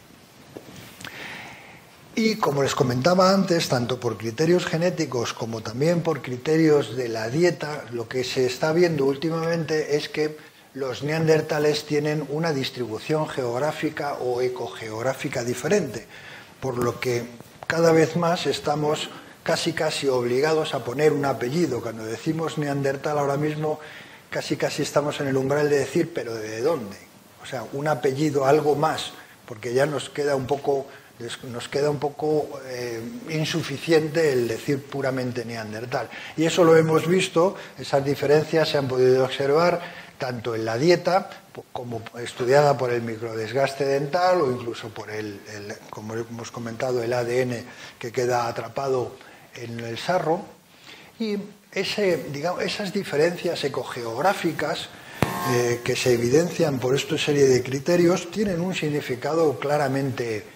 Y como les comentaba antes, tanto por criterios genéticos como también por criterios de la dieta, lo que se está viendo últimamente es que los neandertales tienen una distribución geográfica o ecogeográfica diferente, por lo que cada vez más estamos casi obligados a poner un apellido. Cuando decimos neandertal ahora mismo, casi estamos en el umbral de decir, ¿pero de dónde? O sea, un apellido, algo más, porque ya nos queda un poco insuficiente el decir puramente neandertal. Y eso lo hemos visto, esas diferencias se han podido observar tanto en la dieta como estudiada por el microdesgaste dental o incluso por como hemos comentado, el ADN que queda atrapado en el sarro. Y esas diferencias ecogeográficas que se evidencian por esta serie de criterios tienen un significado claramente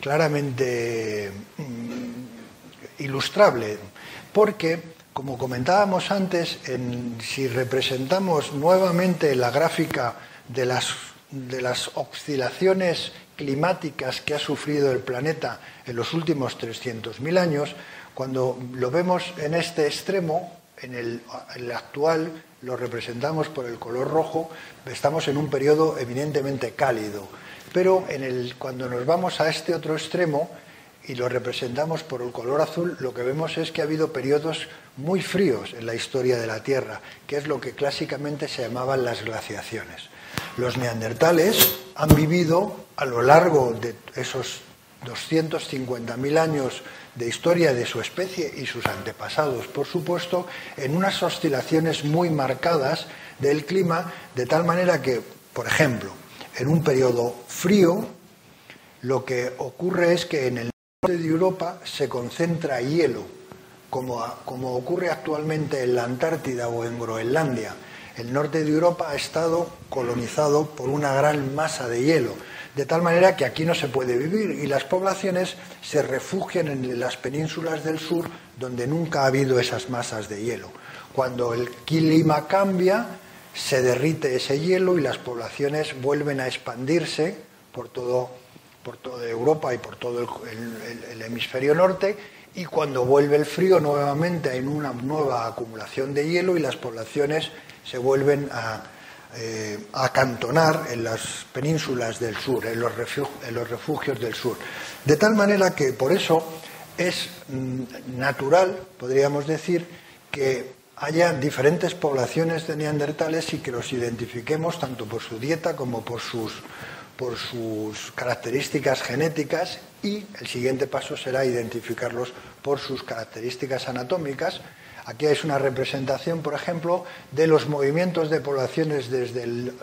ilustrable, porque, como comentábamos antes, si representamos nuevamente la gráfica de las oscilaciones climáticas que ha sufrido el planeta en los últimos 300.000 años, cuando lo vemos en este extremo, en el actual, lo representamos por el color rojo, estamos en un periodo eminentemente cálido. Pero cuando nos vamos a este otro extremo y lo representamos por el color azul, lo que vemos es que ha habido periodos muy fríos en la historia de la Tierra, que es lo que clásicamente se llamaban las glaciaciones. Los neandertales han vivido a lo largo de esos 250.000 años de historia de su especie y sus antepasados, por supuesto, en unas oscilaciones muy marcadas del clima, de tal manera que, por ejemplo, en un periodo frío, lo que ocurre es que en el norte de Europa se concentra hielo, como ocurre actualmente en la Antártida o en Groenlandia. El norte de Europa ha estado colonizado por una gran masa de hielo, de tal manera que aquí no se puede vivir y las poblaciones se refugian en las penínsulas del sur, donde nunca ha habido esas masas de hielo. Cuando el clima cambia, se derrite ese hielo y las poblaciones vuelven a expandirse por toda Europa y por todo el hemisferio norte, y cuando vuelve el frío nuevamente hay una nueva acumulación de hielo y las poblaciones se vuelven a acantonar en las penínsulas del sur, en los refugios del sur. De tal manera que por eso es natural, podríamos decir, que haya diferentes poblaciones de neandertales y que los identifiquemos tanto por su dieta como por sus características genéticas, y el siguiente paso será identificarlos por sus características anatómicas. Aquí es una representación, por ejemplo, de los movimientos de poblaciones desde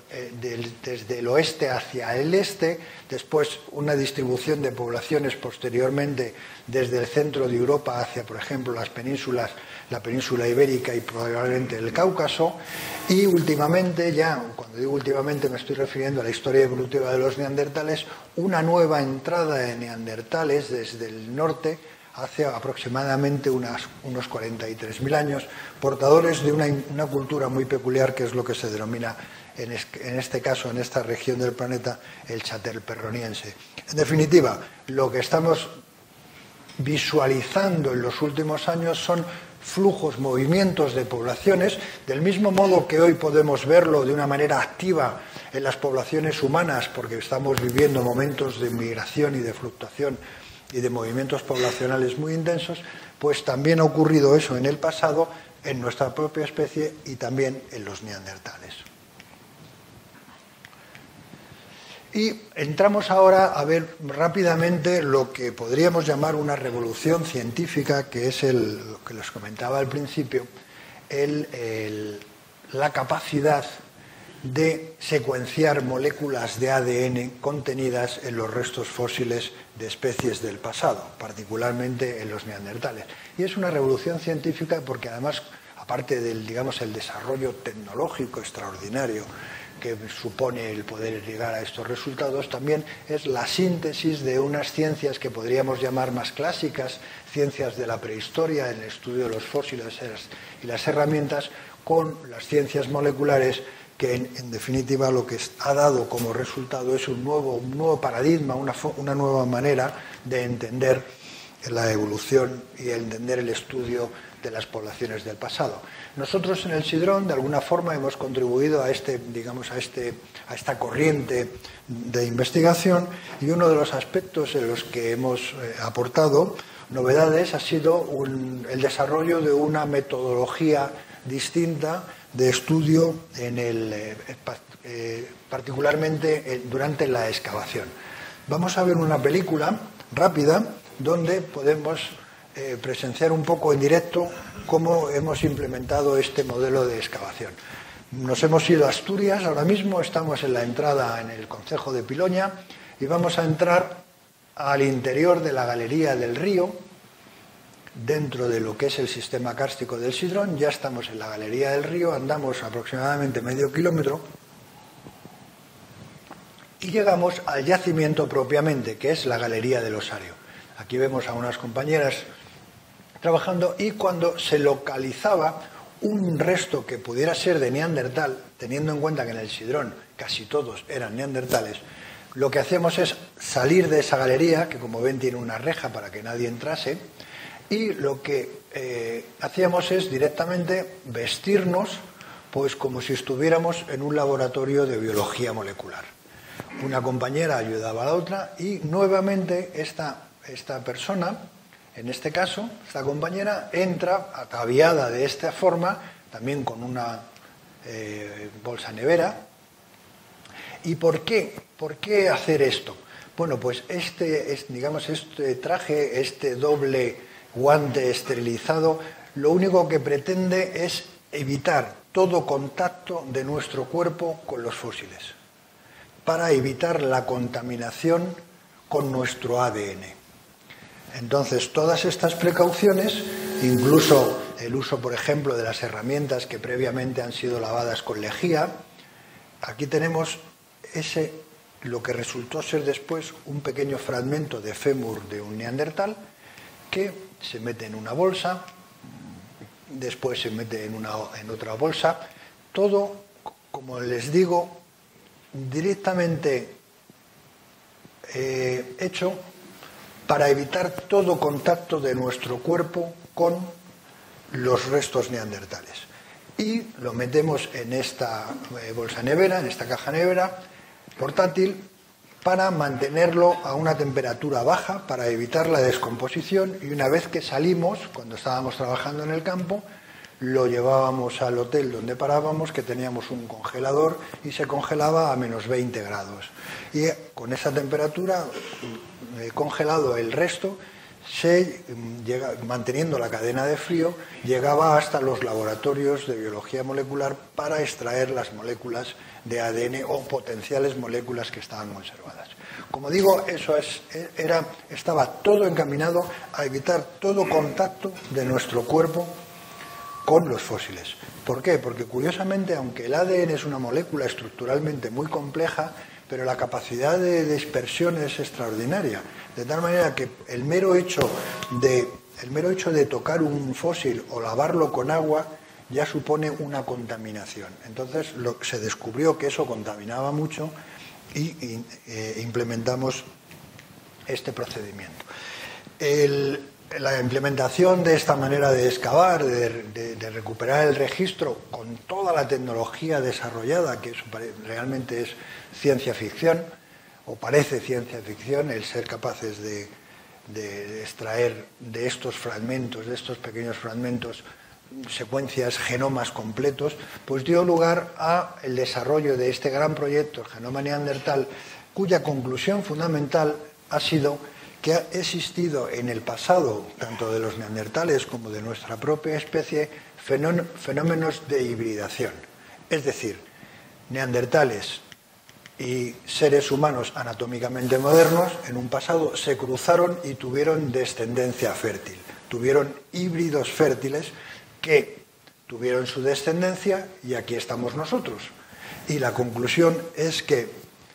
el oeste hacia el este, después una distribución de poblaciones posteriormente desde el centro de Europa hacia, por ejemplo, la península ibérica y probablemente el Cáucaso, y últimamente, ya cuando digo últimamente me estoy refiriendo a la historia evolutiva de los neandertales, una nueva entrada de neandertales desde el norte hace aproximadamente unos 43.000 años, portadores de una cultura muy peculiar, que es lo que se denomina, en este caso, en esta región del planeta, el chátel perroniense. En definitiva, lo que estamos visualizando en los últimos años son flujos, movimientos de poblaciones, del mismo modo que hoy podemos verlo de una manera activa en las poblaciones humanas, porque estamos viviendo momentos de migración y de fluctuación y de movimientos poblacionales muy intensos, pues también ha ocurrido eso en el pasado, en nuestra propia especie y también en los neandertales. Y entramos ahora a ver rápidamente lo que podríamos llamar una revolución científica, que es lo que les comentaba al principio, la capacidad de secuenciar moléculas de ADN contenidas en los restos fósiles de especies del pasado, particularmente en los neandertales. Y es una revolución científica porque además, aparte del, el desarrollo tecnológico extraordinario que supone el poder llegar a estos resultados, también es la síntesis de unas ciencias que podríamos llamar más clásicas, ciencias de la prehistoria, el estudio de los fósiles y las herramientas, con las ciencias moleculares, que en definitiva lo que ha dado como resultado es un nuevo paradigma, una nueva manera de entender la evolución y entender el estudio de las poblaciones del pasado. Nosotros en el Sidrón, de alguna forma, hemos contribuido a esta corriente de investigación, y uno de los aspectos en los que hemos aportado novedades ha sido el desarrollo de una metodología distinta de estudio particularmente durante la excavación. Vamos a ver una película rápida donde podemos presenciar un poco en directo cómo hemos implementado este modelo de excavación. Nos hemos ido a Asturias, ahora mismo estamos en la entrada en el concejo de Piloña y vamos a entrar al interior de la galería del río, dentro de lo que es el sistema kárstico del Sidrón. Ya estamos en la galería del río, andamos aproximadamente medio kilómetro y llegamos al yacimiento propiamente, que es la galería del Osario. Aquí vemos a unas compañeras trabajando y cuando se localizaba un resto que pudiera ser de neandertal, teniendo en cuenta que en el Sidrón casi todos eran neandertales, lo que hacemos es salir de esa galería, que como ven tiene una reja para que nadie entrase, y lo que hacíamos es directamente vestirnos pues como si estuviéramos en un laboratorio de biología molecular. Una compañera ayudaba a la otra y nuevamente esta persona, en este caso, esta compañera, entra ataviada de esta forma, también con una bolsa nevera. ¿Y por qué? ¿Por qué hacer esto? Bueno, pues este traje, este doble guante esterilizado, lo único que pretende es evitar todo contacto de nuestro cuerpo con los fósiles, para evitar la contaminación con nuestro ADN. Entonces, todas estas precauciones, incluso el uso, por ejemplo, de las herramientas que previamente han sido lavadas con lejía, aquí tenemos lo que resultó ser después un pequeño fragmento de fémur de un neandertal que se mete en una bolsa, después se mete en otra bolsa, todo, como les digo, directamente hecho para evitar todo contacto de nuestro cuerpo con los restos neandertales. Y lo metemos en esta bolsa nevera, en esta caja nevera portátil, para mantenerlo a una temperatura baja, para evitar la descomposición, y una vez que salimos, cuando estábamos trabajando en el campo, lo llevábamos al hotel donde parábamos, que teníamos un congelador, y se congelaba a menos 20 grados. Y con esa temperatura, congelado el resto, manteniendo la cadena de frío, llegaba hasta los laboratorios de biología molecular para extraer las moléculas de ADN o potenciales moléculas que estaban conservadas. Como digo, estaba todo encaminado a evitar todo contacto de nuestro cuerpo con los fósiles. ¿Por qué? Porque curiosamente, aunque el ADN es una molécula estructuralmente muy compleja, pero la capacidad de dispersión es extraordinaria, de tal manera que el mero hecho de tocar un fósil o lavarlo con agua ya supone una contaminación. Entonces se descubrió que eso contaminaba mucho y implementamos este procedimiento. La implementación de esta manera de excavar, de recuperar el registro con toda la tecnología desarrollada, que realmente es ciencia ficción, o parece ciencia ficción, el ser capaces de extraer de estos fragmentos, de estos pequeños fragmentos, secuencias, genomas completos, pues dio lugar al desarrollo de este gran proyecto, el Genoma Neandertal, cuya conclusión fundamental ha sido que ha existido en el pasado, tanto de los neandertales como de nuestra propia especie, fenómenos de hibridación. Es decir, neandertales y seres humanos anatómicamente modernos en un pasado se cruzaron y tuvieron descendencia fértil. Tuvieron híbridos fértiles que tuvieron su descendencia y aquí estamos nosotros. Y la conclusión es que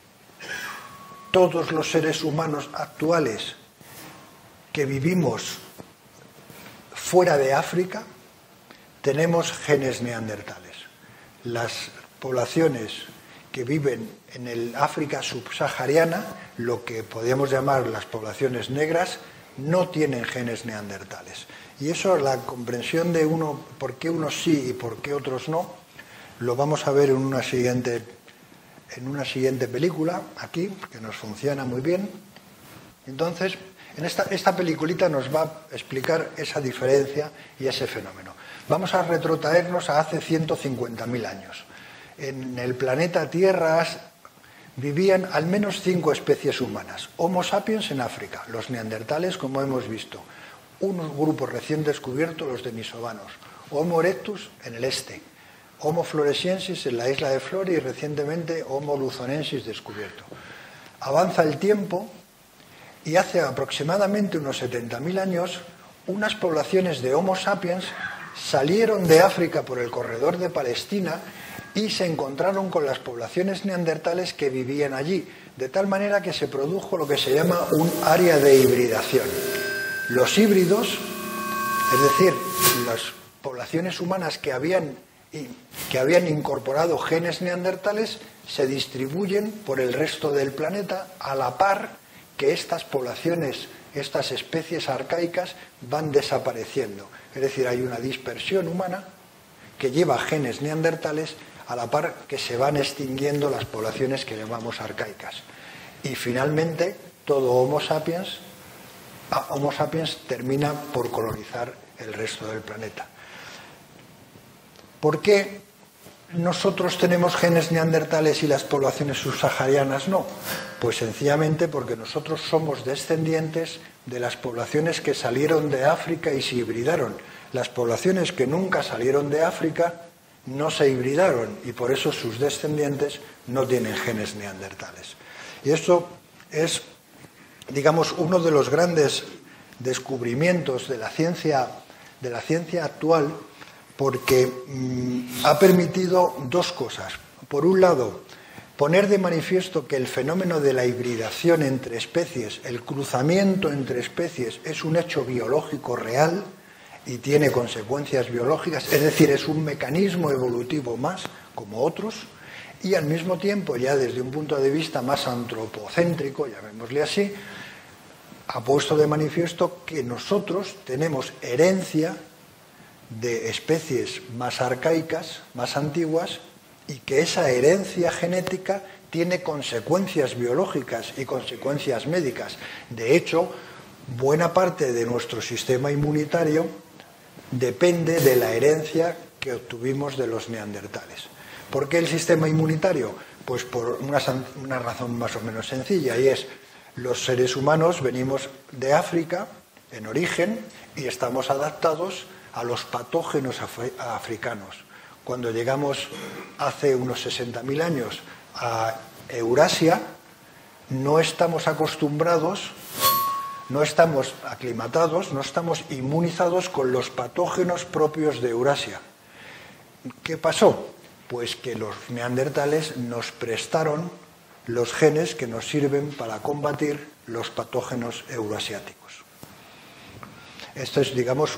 todos los seres humanos actuales que vivimos fuera de África tenemos genes neandertales. Las poblaciones que viven en el África subsahariana, lo que podríamos llamar las poblaciones negras, no tienen genes neandertales. Y eso, la comprensión de por qué unos sí y por qué otros no, lo vamos a ver en una siguiente película, aquí, que nos funciona muy bien. Entonces, esta peliculita nos va a explicar esa diferencia y ese fenómeno. Vamos a retrotraernos a hace 150.000 años. En el planeta Tierra vivían al menos 5 especies humanas. Homo sapiens en África, los neandertales, como hemos visto, unos grupos recién descubiertos, los denisovanos. Homo erectus en el este, Homo floresiensis en la isla de Flores y recientemente Homo luzonensis descubierto. Avanza el tiempo y hace aproximadamente unos 70.000 años unas poblaciones de Homo sapiens salieron de África por el corredor de Palestina y se encontraron con las poblaciones neandertales que vivían allí, de tal manera que se produjo lo que se llama un área de hibridación. Los híbridos, es decir, las poblaciones humanas que habían incorporado genes neandertales, se distribuyen por el resto del planeta a la par que estas poblaciones, estas especies arcaicas van desapareciendo. Es decir, hay una dispersión humana que lleva genes neandertales a la par que se van extinguiendo las poblaciones que llamamos arcaicas. Y finalmente, todo Homo sapiens termina por colonizar el resto del planeta. ¿Por qué nosotros tenemos genes neandertales y las poblaciones subsaharianas no? Pues sencillamente porque nosotros somos descendientes de las poblaciones que salieron de África y se hibridaron. Las poblaciones que nunca salieron de África no se hibridaron y por eso sus descendientes no tienen genes neandertales. Y esto es, digamos, uno de los grandes descubrimientos de la ciencia actual, porque ha permitido dos cosas. Por un lado, poner de manifiesto que el fenómeno de la hibridación entre especies, el cruzamiento entre especies, es un hecho biológico real y tiene consecuencias biológicas, es decir, es un mecanismo evolutivo más, como otros, y al mismo tiempo, ya desde un punto de vista más antropocéntrico, llamémosle así, ha puesto de manifiesto que nosotros tenemos herencia de especies más arcaicas, más antiguas, y que esa herencia genética tiene consecuencias biológicas y consecuencias médicas. De hecho, buena parte de nuestro sistema inmunitario depende de la herencia que obtuvimos de los neandertales. ¿Por qué el sistema inmunitario? Pues por una razón más o menos sencilla, y es: los seres humanos venimos de África en origen y estamos adaptados a los patógenos africanos. Cuando llegamos hace unos 60.000 años a Eurasia, no estamos acostumbrados, no estamos aclimatados, no estamos inmunizados con los patógenos propios de Eurasia. ¿Qué pasó? Pues que los neandertales nos prestaron los genes que nos sirven para combatir los patógenos eurasiáticos. Esto es, digamos,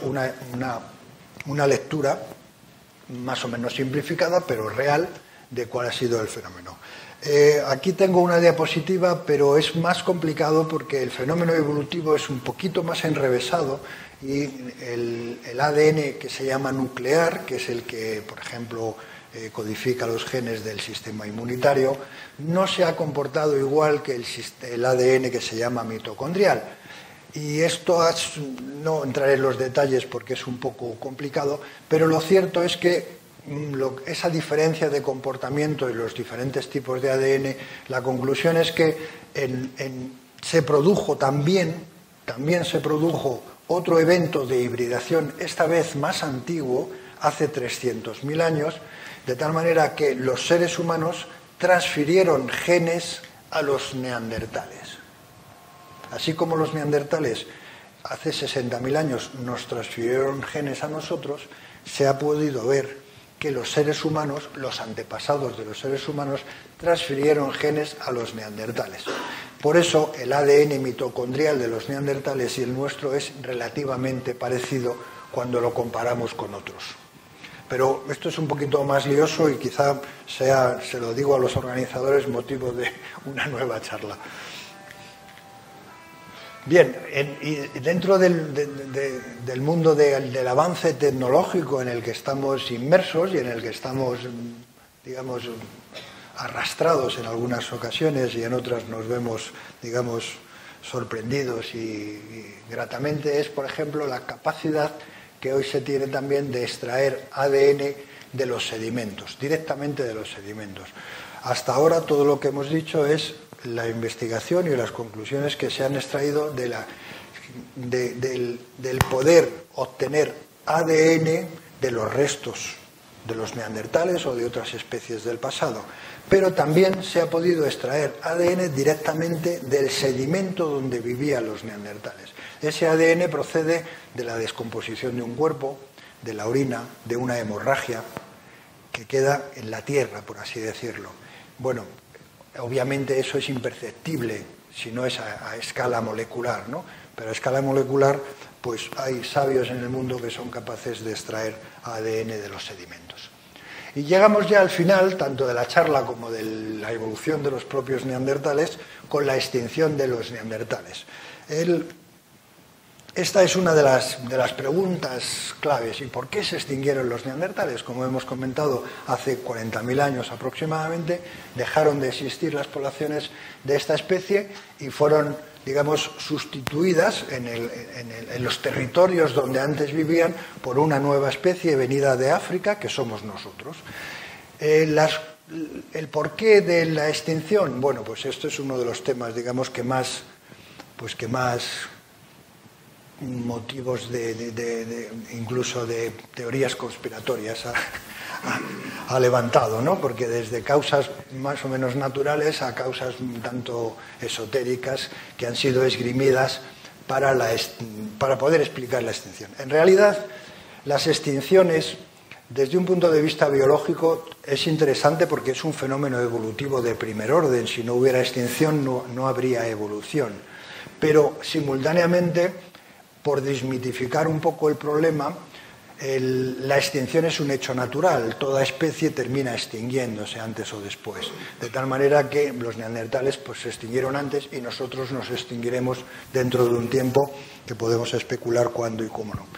una lectura más o menos simplificada, pero real, de cuál ha sido el fenómeno. Aquí tengo una diapositiva, pero es más complicado porque el fenómeno evolutivo es un poquito más enrevesado y el ADN que se llama nuclear, que es el que, por ejemplo, codifica los genes del sistema inmunitario, no se ha comportado igual que el ADN que se llama mitocondrial. Y esto no entraré en los detalles porque es un poco complicado, pero lo cierto es que esa diferencia de comportamiento en los diferentes tipos de ADN, la conclusión es que se produjo también se produjo otro evento de hibridación, esta vez más antiguo, hace 300.000 años, de tal manera que los seres humanos transfirieron genes a los neandertales. Así como los neandertales hace 60.000 años nos transfirieron genes a nosotros, se ha podido ver que los seres humanos, los antepasados de los seres humanos, transfirieron genes a los neandertales. Por eso el ADN mitocondrial de los neandertales y el nuestro es relativamente parecido cuando lo comparamos con otros. Pero esto es un poquito más lioso y quizá sea, se lo digo a los organizadores, motivo de una nueva charla. Bien, y dentro del mundo del avance tecnológico en el que estamos inmersos y en el que estamos, digamos, arrastrados en algunas ocasiones y en otras nos vemos, digamos, sorprendidos y gratamente, es, por ejemplo, la capacidad que hoy se tiene también de extraer ADN de los sedimentos, directamente de los sedimentos. Hasta ahora todo lo que hemos dicho es la investigación y las conclusiones que se han extraído del poder obtener ADN de los restos de los neandertales o de otras especies del pasado, pero también se ha podido extraer ADN directamente del sedimento donde vivían los neandertales. Ese ADN procede de la descomposición de un cuerpo, de la orina, de una hemorragia que queda en la tierra, por así decirlo. Bueno, obviamente eso es imperceptible si no es a escala molecular, ¿no? Pero a escala molecular, pues hay sabios en el mundo que son capaces de extraer ADN de los sedimentos. Y llegamos ya al final, tanto de la charla como de la evolución de los propios neandertales, con la extinción de los neandertales. Esta es una de las preguntas claves. ¿Y por qué se extinguieron los neandertales? Como hemos comentado, hace 40.000 años aproximadamente dejaron de existir las poblaciones de esta especie y fueron, digamos, sustituidas en los territorios donde antes vivían por una nueva especie venida de África, que somos nosotros. El porqué de la extinción, bueno, pues esto es uno de los temas, digamos, que más motivos incluso de teorías conspiratorias ha levantado, ¿no? Porque desde causas más o menos naturales a causas un tanto esotéricas que han sido esgrimidas para poder explicar la extinción. En realidad, las extinciones, desde un punto de vista biológico, es interesante porque es un fenómeno evolutivo de primer orden. Si no hubiera extinción, no habría evolución. Pero, simultáneamente, por desmitificar un poco el problema, la extinción es un hecho natural. Toda especie termina extinguiéndose antes o después. De tal manera que los neandertales pues, se extinguieron antes y nosotros nos extinguiremos dentro de un tiempo que podemos especular cuándo y cómo no.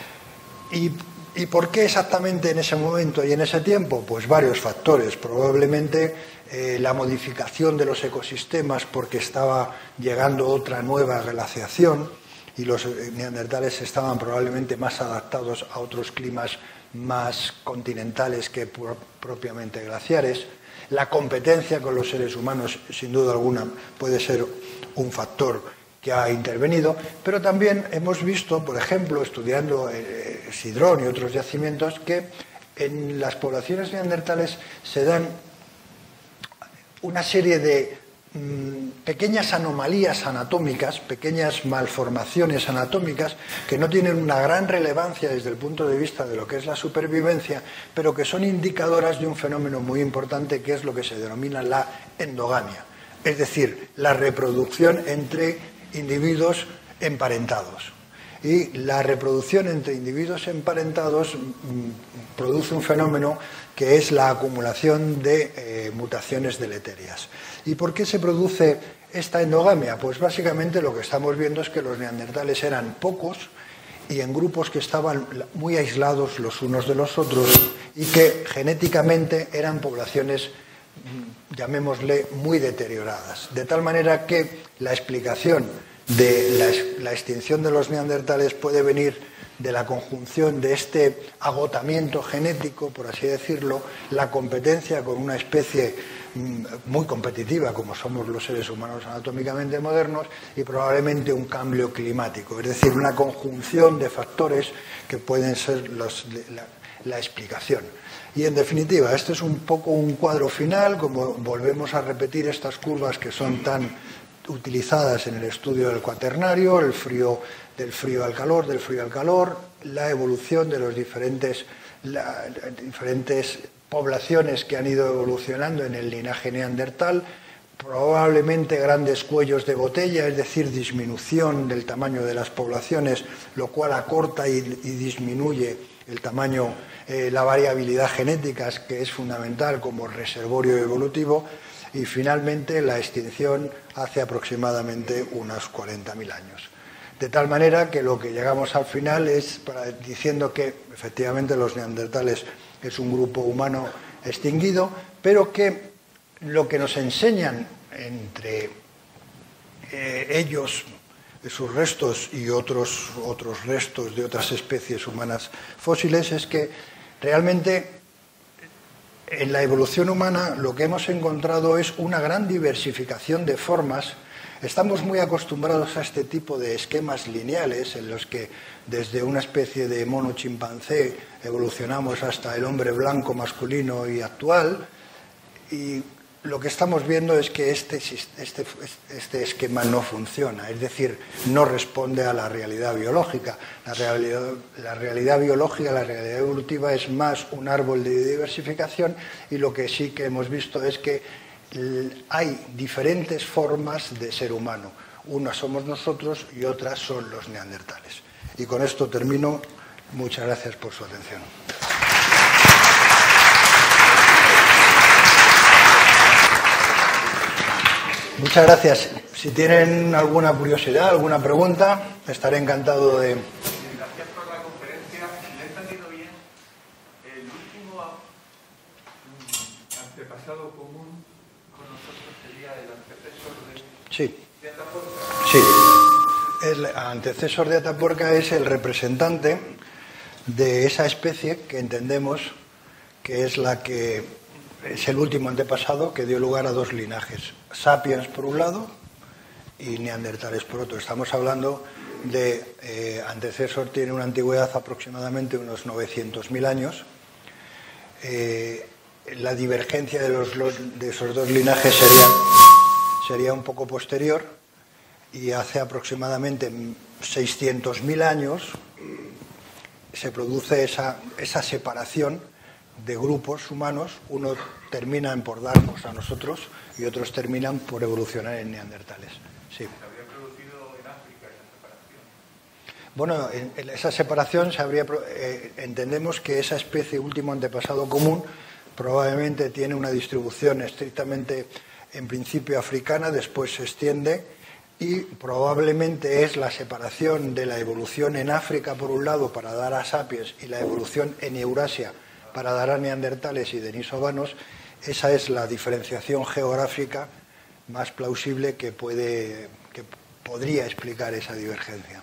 ¿Y por qué exactamente en ese momento y en ese tiempo? Pues varios factores. Probablemente la modificación de los ecosistemas porque estaba llegando otra nueva glaciación y los neandertales estaban probablemente más adaptados a otros climas más continentales que propiamente glaciares. La competencia con los seres humanos, sin duda alguna, puede ser un factor que ha intervenido, pero también hemos visto, por ejemplo, estudiando Sidrón y otros yacimientos, que en las poblaciones neandertales se dan una serie de pequeñas anomalías anatómicas, pequeñas malformaciones anatómicas que no tienen una gran relevancia desde el punto de vista de lo que es la supervivencia, pero que son indicadoras de un fenómeno muy importante que es lo que se denomina la endogamia, es decir, la reproducción entre individuos emparentados. Y la reproducción entre individuos emparentados produce un fenómeno que es la acumulación de mutaciones deleterias. ¿Y por qué se produce esta endogamia? Pues básicamente lo que estamos viendo es que los neandertales eran pocos y en grupos que estaban muy aislados los unos de los otros y que genéticamente eran poblaciones, llamémosle, muy deterioradas. De tal manera que la explicación de la extinción de los neandertales puede venir de la conjunción de este agotamiento genético, por así decirlo, la competencia con una especie muy competitiva como somos los seres humanos anatómicamente modernos y probablemente un cambio climático, es decir, una conjunción de factores que pueden ser la explicación. Y en definitiva, este es un poco un cuadro final, como volvemos a repetir estas curvas que son tan utilizadas en el estudio del cuaternario, del frío al calor, la evolución de los diferentes poblaciones que han ido evolucionando en el linaje neandertal, probablemente grandes cuellos de botella, es decir, disminución del tamaño de las poblaciones, lo cual acorta y disminuye el tamaño, la variabilidad genética, que es fundamental como reservorio evolutivo, y finalmente la extinción hace aproximadamente unos 40.000 años. De tal manera que lo que llegamos al final es diciendo que efectivamente los neandertales es un grupo humano extinguido, pero que lo que nos enseñan entre ellos, sus restos y otros restos de otras especies humanas fósiles, es que realmente en la evolución humana lo que hemos encontrado es una gran diversificación de formas Estamos muy acostumbrados a este tipo de esquemas lineales en los que desde una especie de mono chimpancé evolucionamos hasta el hombre blanco masculino y actual, y lo que estamos viendo es que este esquema no funciona, es decir, no responde a la realidad biológica. La realidad biológica, la realidad evolutiva es más un árbol de diversificación, y lo que sí que hemos visto es que hay diferentes formas de ser humano. Unas somos nosotros y otras son los neandertales. Y con esto termino. Muchas gracias por su atención. Muchas gracias. Si tienen alguna curiosidad, alguna pregunta, estaré encantado de... Gracias por la conferencia. Si le he entendido bien, el último antepasado común con nosotros sería el antecesor de Atapuerca. Sí. El antecesor de Atapuerca es el representante de esa especie que entendemos que es la que es el último antepasado que dio lugar a dos linajes, sapiens por un lado y neandertales por otro. Estamos hablando de antecesor, tiene una antigüedad aproximadamente unos 900.000 años. La divergencia de esos dos linajes sería un poco posterior, y hace aproximadamente 600.000 años se produce esa separación de grupos humanos. Unos terminan por darnos a nosotros y otros terminan por evolucionar en neandertales. Sí. ¿Se habría producido en África esa separación? Bueno, en esa separación entendemos que esa especie último antepasado común probablemente tiene una distribución estrictamente, en principio, africana, después se extiende, y probablemente es la separación de la evolución en África por un lado para dar a sapiens y la evolución en Eurasia para dar a neandertales y denisovanos. Esa es la diferenciación geográfica más plausible que podría explicar esa divergencia.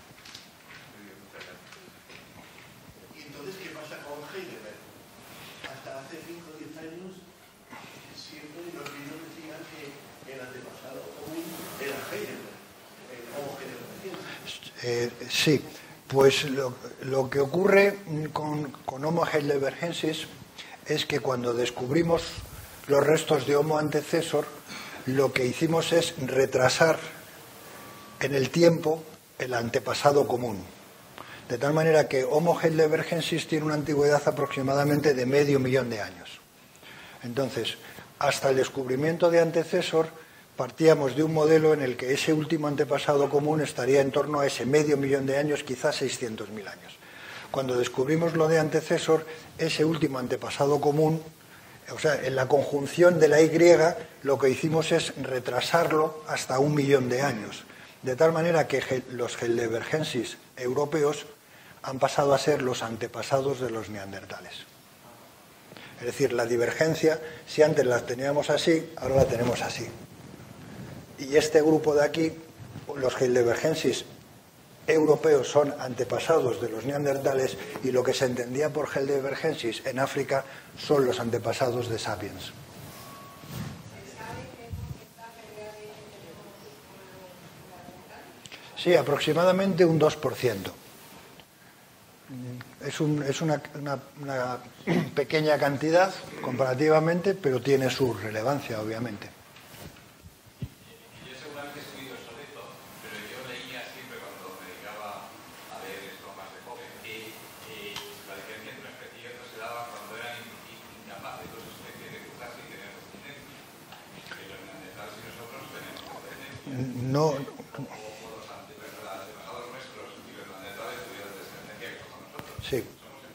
¿Y entonces qué pasa con Heidelberg? Hasta hace 5 o 10 años siempre los libros decían que el antepasado común era Heidelberg, el Homo heidelbergensis. Sí. Pues lo que ocurre con Homo heidelbergensis es que cuando descubrimos los restos de Homo antecesor, lo que hicimos es retrasar en el tiempo el antepasado común. De tal manera que Homo heidelbergensis tiene una antigüedad aproximadamente de 500.000 de años. Entonces, hasta el descubrimiento de antecesor, partíamos de un modelo en el que ese último antepasado común estaría en torno a ese 500.000 de años, quizás 600.000 años. Cuando descubrimos lo de antecesor, ese último antepasado común, o sea, en la conjunción de la Y, lo que hicimos es retrasarlo hasta 1.000.000 de años. De tal manera que los heidelbergensis europeos han pasado a ser los antepasados de los neandertales. Es decir, la divergencia, si antes la teníamos así, ahora la tenemos así. Y este grupo de aquí, los heidelbergensis europeos, son antepasados de los neandertales, y lo que se entendía por heidelbergensis en África son los antepasados de sapiens. Sí, aproximadamente un 2%. Es una pequeña cantidad comparativamente, pero tiene su relevancia, obviamente. No. Sí.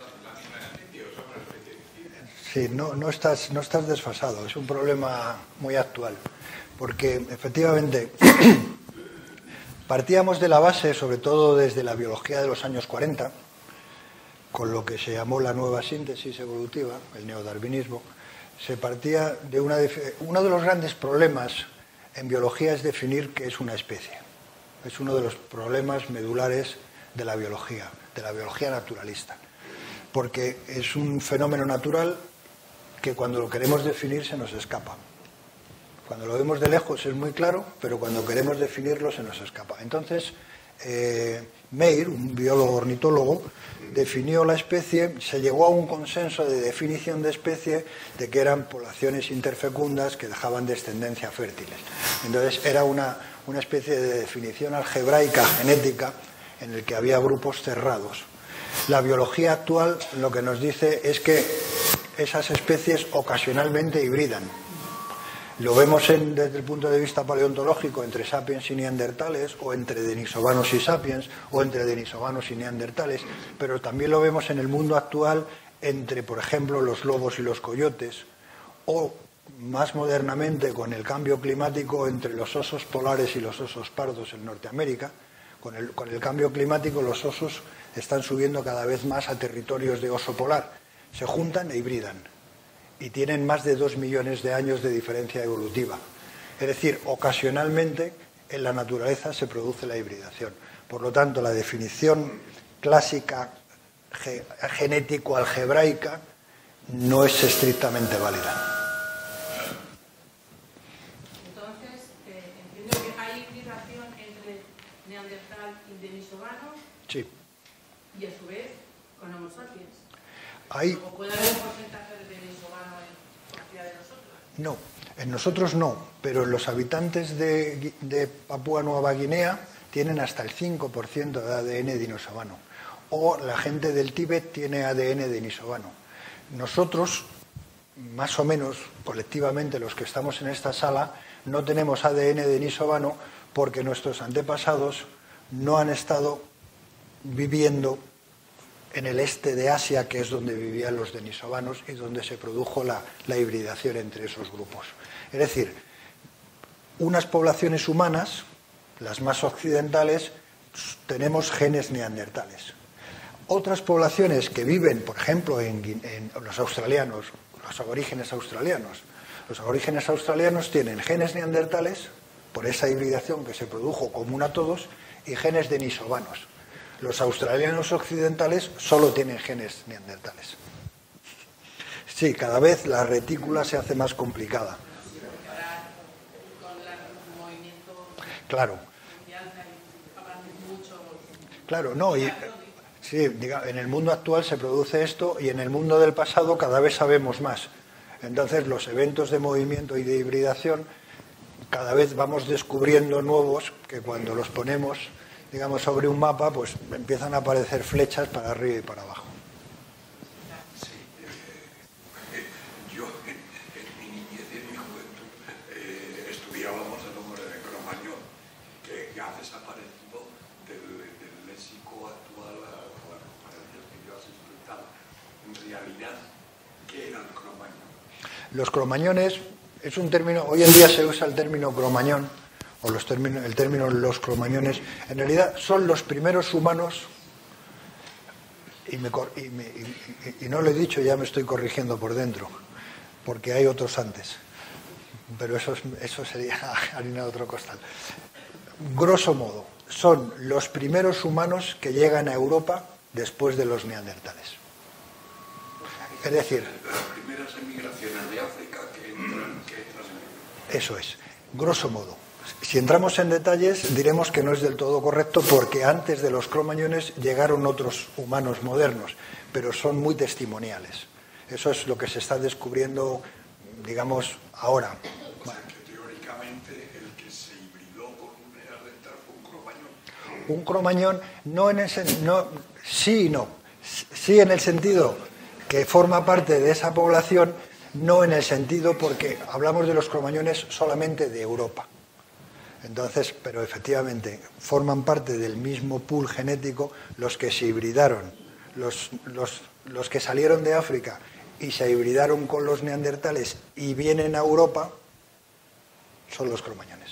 Sí, no estás desfasado. Es un problema muy actual, porque efectivamente partíamos de la base, sobre todo desde la biología de los años 40, con lo que se llamó la nueva síntesis evolutiva, el neodarwinismo. Se partía de uno de los grandes problemas en biología es definir qué es una especie. Es uno de los problemas medulares de la biología naturalista, porque es un fenómeno natural que cuando lo queremos definir se nos escapa. Cuando lo vemos de lejos es muy claro, pero cuando queremos definirlo se nos escapa. Entonces, Mayr, un biólogo ornitólogo, definió la especie, se llegó a un consenso de definición de especie de que eran poblaciones interfecundas que dejaban descendencia fértiles. Entonces era una especie de definición algebraica genética en el que había grupos cerrados. La biología actual lo que nos dice es que esas especies ocasionalmente hibridan. Lo vemos desde el punto de vista paleontológico entre sapiens y neandertales, o entre denisovanos y sapiens, o entre denisovanos y neandertales, pero también lo vemos en el mundo actual entre, por ejemplo, los lobos y los coyotes, o más modernamente con el cambio climático entre los osos polares y los osos pardos en Norteamérica. Con el cambio climático los osos están subiendo cada vez más a territorios de oso polar, se juntan e hibridan. Y tienen más de 2 millones de años de diferencia evolutiva. Es decir, ocasionalmente en la naturaleza se produce la hibridación. Por lo tanto, la definición clásica genético-algebraica no es estrictamente válida. Entonces, entiendo que hay hibridación entre neandertal y denisovano. Sí. Y a su vez con Homo sapiens. ¿O puede haber un porcentaje de denisovano en cualquiera de nosotros? No, en nosotros no, pero los habitantes de Papúa Nueva Guinea tienen hasta el 5% de ADN denisovano. O la gente del Tíbet tiene ADN denisovano. Nosotros, más o menos, colectivamente, los que estamos en esta sala, no tenemos ADN denisovano porque nuestros antepasados no han estado viviendo en el este de Asia, que es donde vivían los denisovanos y donde se produjo la hibridación entre esos grupos. Es decir, unas poblaciones humanas, las más occidentales, tenemos genes neandertales. Otras poblaciones que viven, por ejemplo, en los australianos, los aborígenes australianos. Los aborígenes australianos tienen genes neandertales, por esa hibridación que se produjo común a todos, y genes denisovanos. Los australianos occidentales solo tienen genes neandertales. Sí, cada vez la retícula se hace más complicada. Claro. Claro, no, sí, en el mundo actual se produce esto y en el mundo del pasado cada vez sabemos más. Entonces los eventos de movimiento y de hibridación cada vez vamos descubriendo nuevos que cuando los ponemos, digamos, sobre un mapa, pues empiezan a aparecer flechas para arriba y para abajo. Sí, yo en mi niñez y en mi juventud estudiábamos el nombre de Cromañón, que ha desaparecido del léxico actual, bueno, para el que yo has explicado. En realidad, ¿qué era el Cromañón? Los cromañones es un término, hoy en día se usa el término cromañón, o el término los cromañones, en realidad son los primeros humanos, y no lo he dicho, ya me estoy corrigiendo por dentro, porque hay otros antes, pero eso sería harina de otro costal. Grosso modo, son los primeros humanos que llegan a Europa después de los neandertales. Es decir, las primeras emigraciones de África que entran en eso es, grosso modo. Si entramos en detalles, diremos que no es del todo correcto porque antes de los cromañones llegaron otros humanos modernos, pero son muy testimoniales. Eso es lo que se está descubriendo, digamos, ahora. O sea, que teóricamente el que se hibridó con un neandertal fue un cromañón. Un cromañón, no en ese, no, sí y no. Sí en el sentido que forma parte de esa población, no en el sentido porque hablamos de los cromañones solamente de Europa. Entonces, pero efectivamente forman parte del mismo pool genético los que se hibridaron, los que salieron de África y se hibridaron con los neandertales y vienen a Europa, son los cromañones.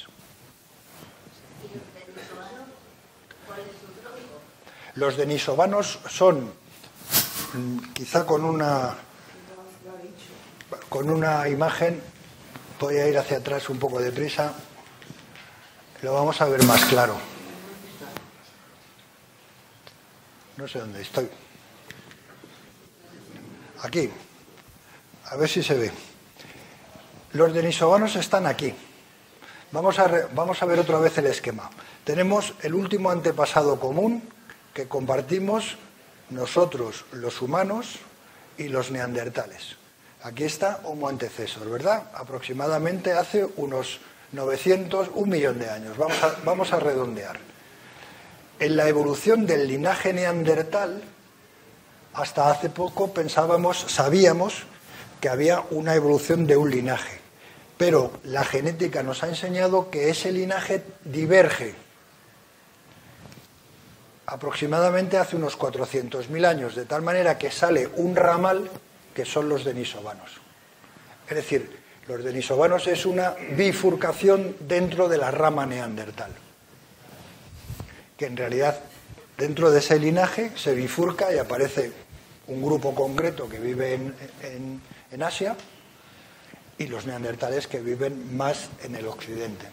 Los denisovanos son, quizá con una imagen, voy a ir hacia atrás un poco deprisa, lo vamos a ver más claro. No sé dónde estoy. Aquí. A ver si se ve. Los denisovanos están aquí. Vamos a ver otra vez el esquema. Tenemos el último antepasado común que compartimos nosotros, los humanos, y los neandertales. Aquí está Homo antecesor, ¿verdad? Aproximadamente hace unos 1 millón de años. Vamos a redondear. En la evolución del linaje neandertal, hasta hace poco sabíamos que había una evolución de un linaje. Pero la genética nos ha enseñado que ese linaje diverge aproximadamente hace unos 400.000 años, de tal manera que sale un ramal que son los denisovanos. Es decir, los denisovanos es una bifurcación dentro de la rama neandertal, que en realidad dentro de ese linaje se bifurca y aparece un grupo concreto que vive en Asia y los neandertales que viven más en el occidente.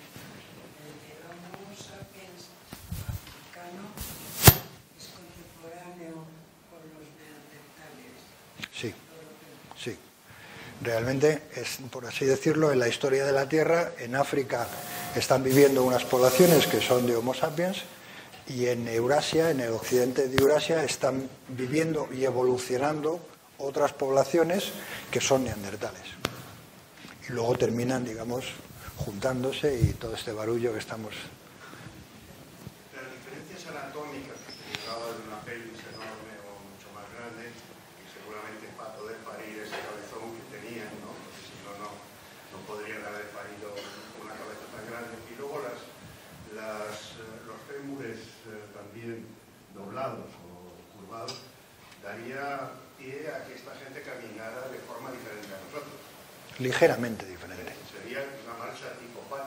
Sí. Realmente es, por así decirlo, en la historia de la Tierra, en África están viviendo unas poblaciones que son de Homo sapiens y en Eurasia, en el occidente de Eurasia, están viviendo y evolucionando otras poblaciones que son neandertales. Y luego terminan, digamos, juntándose y todo este barullo que estamos... Las diferencias anatómicas que se llevaba de una pelvis enorme o mucho más grande, y seguramente para poder parir ese cabezón que tenían, ¿no? Porque si no, no podrían haber parido una cabeza tan grande. Y luego los fémures también doblados o curvados, daría pie a que esta gente caminara de forma diferente a nosotros. Ligeramente diferente. ¿Sería una marcha tipo pat?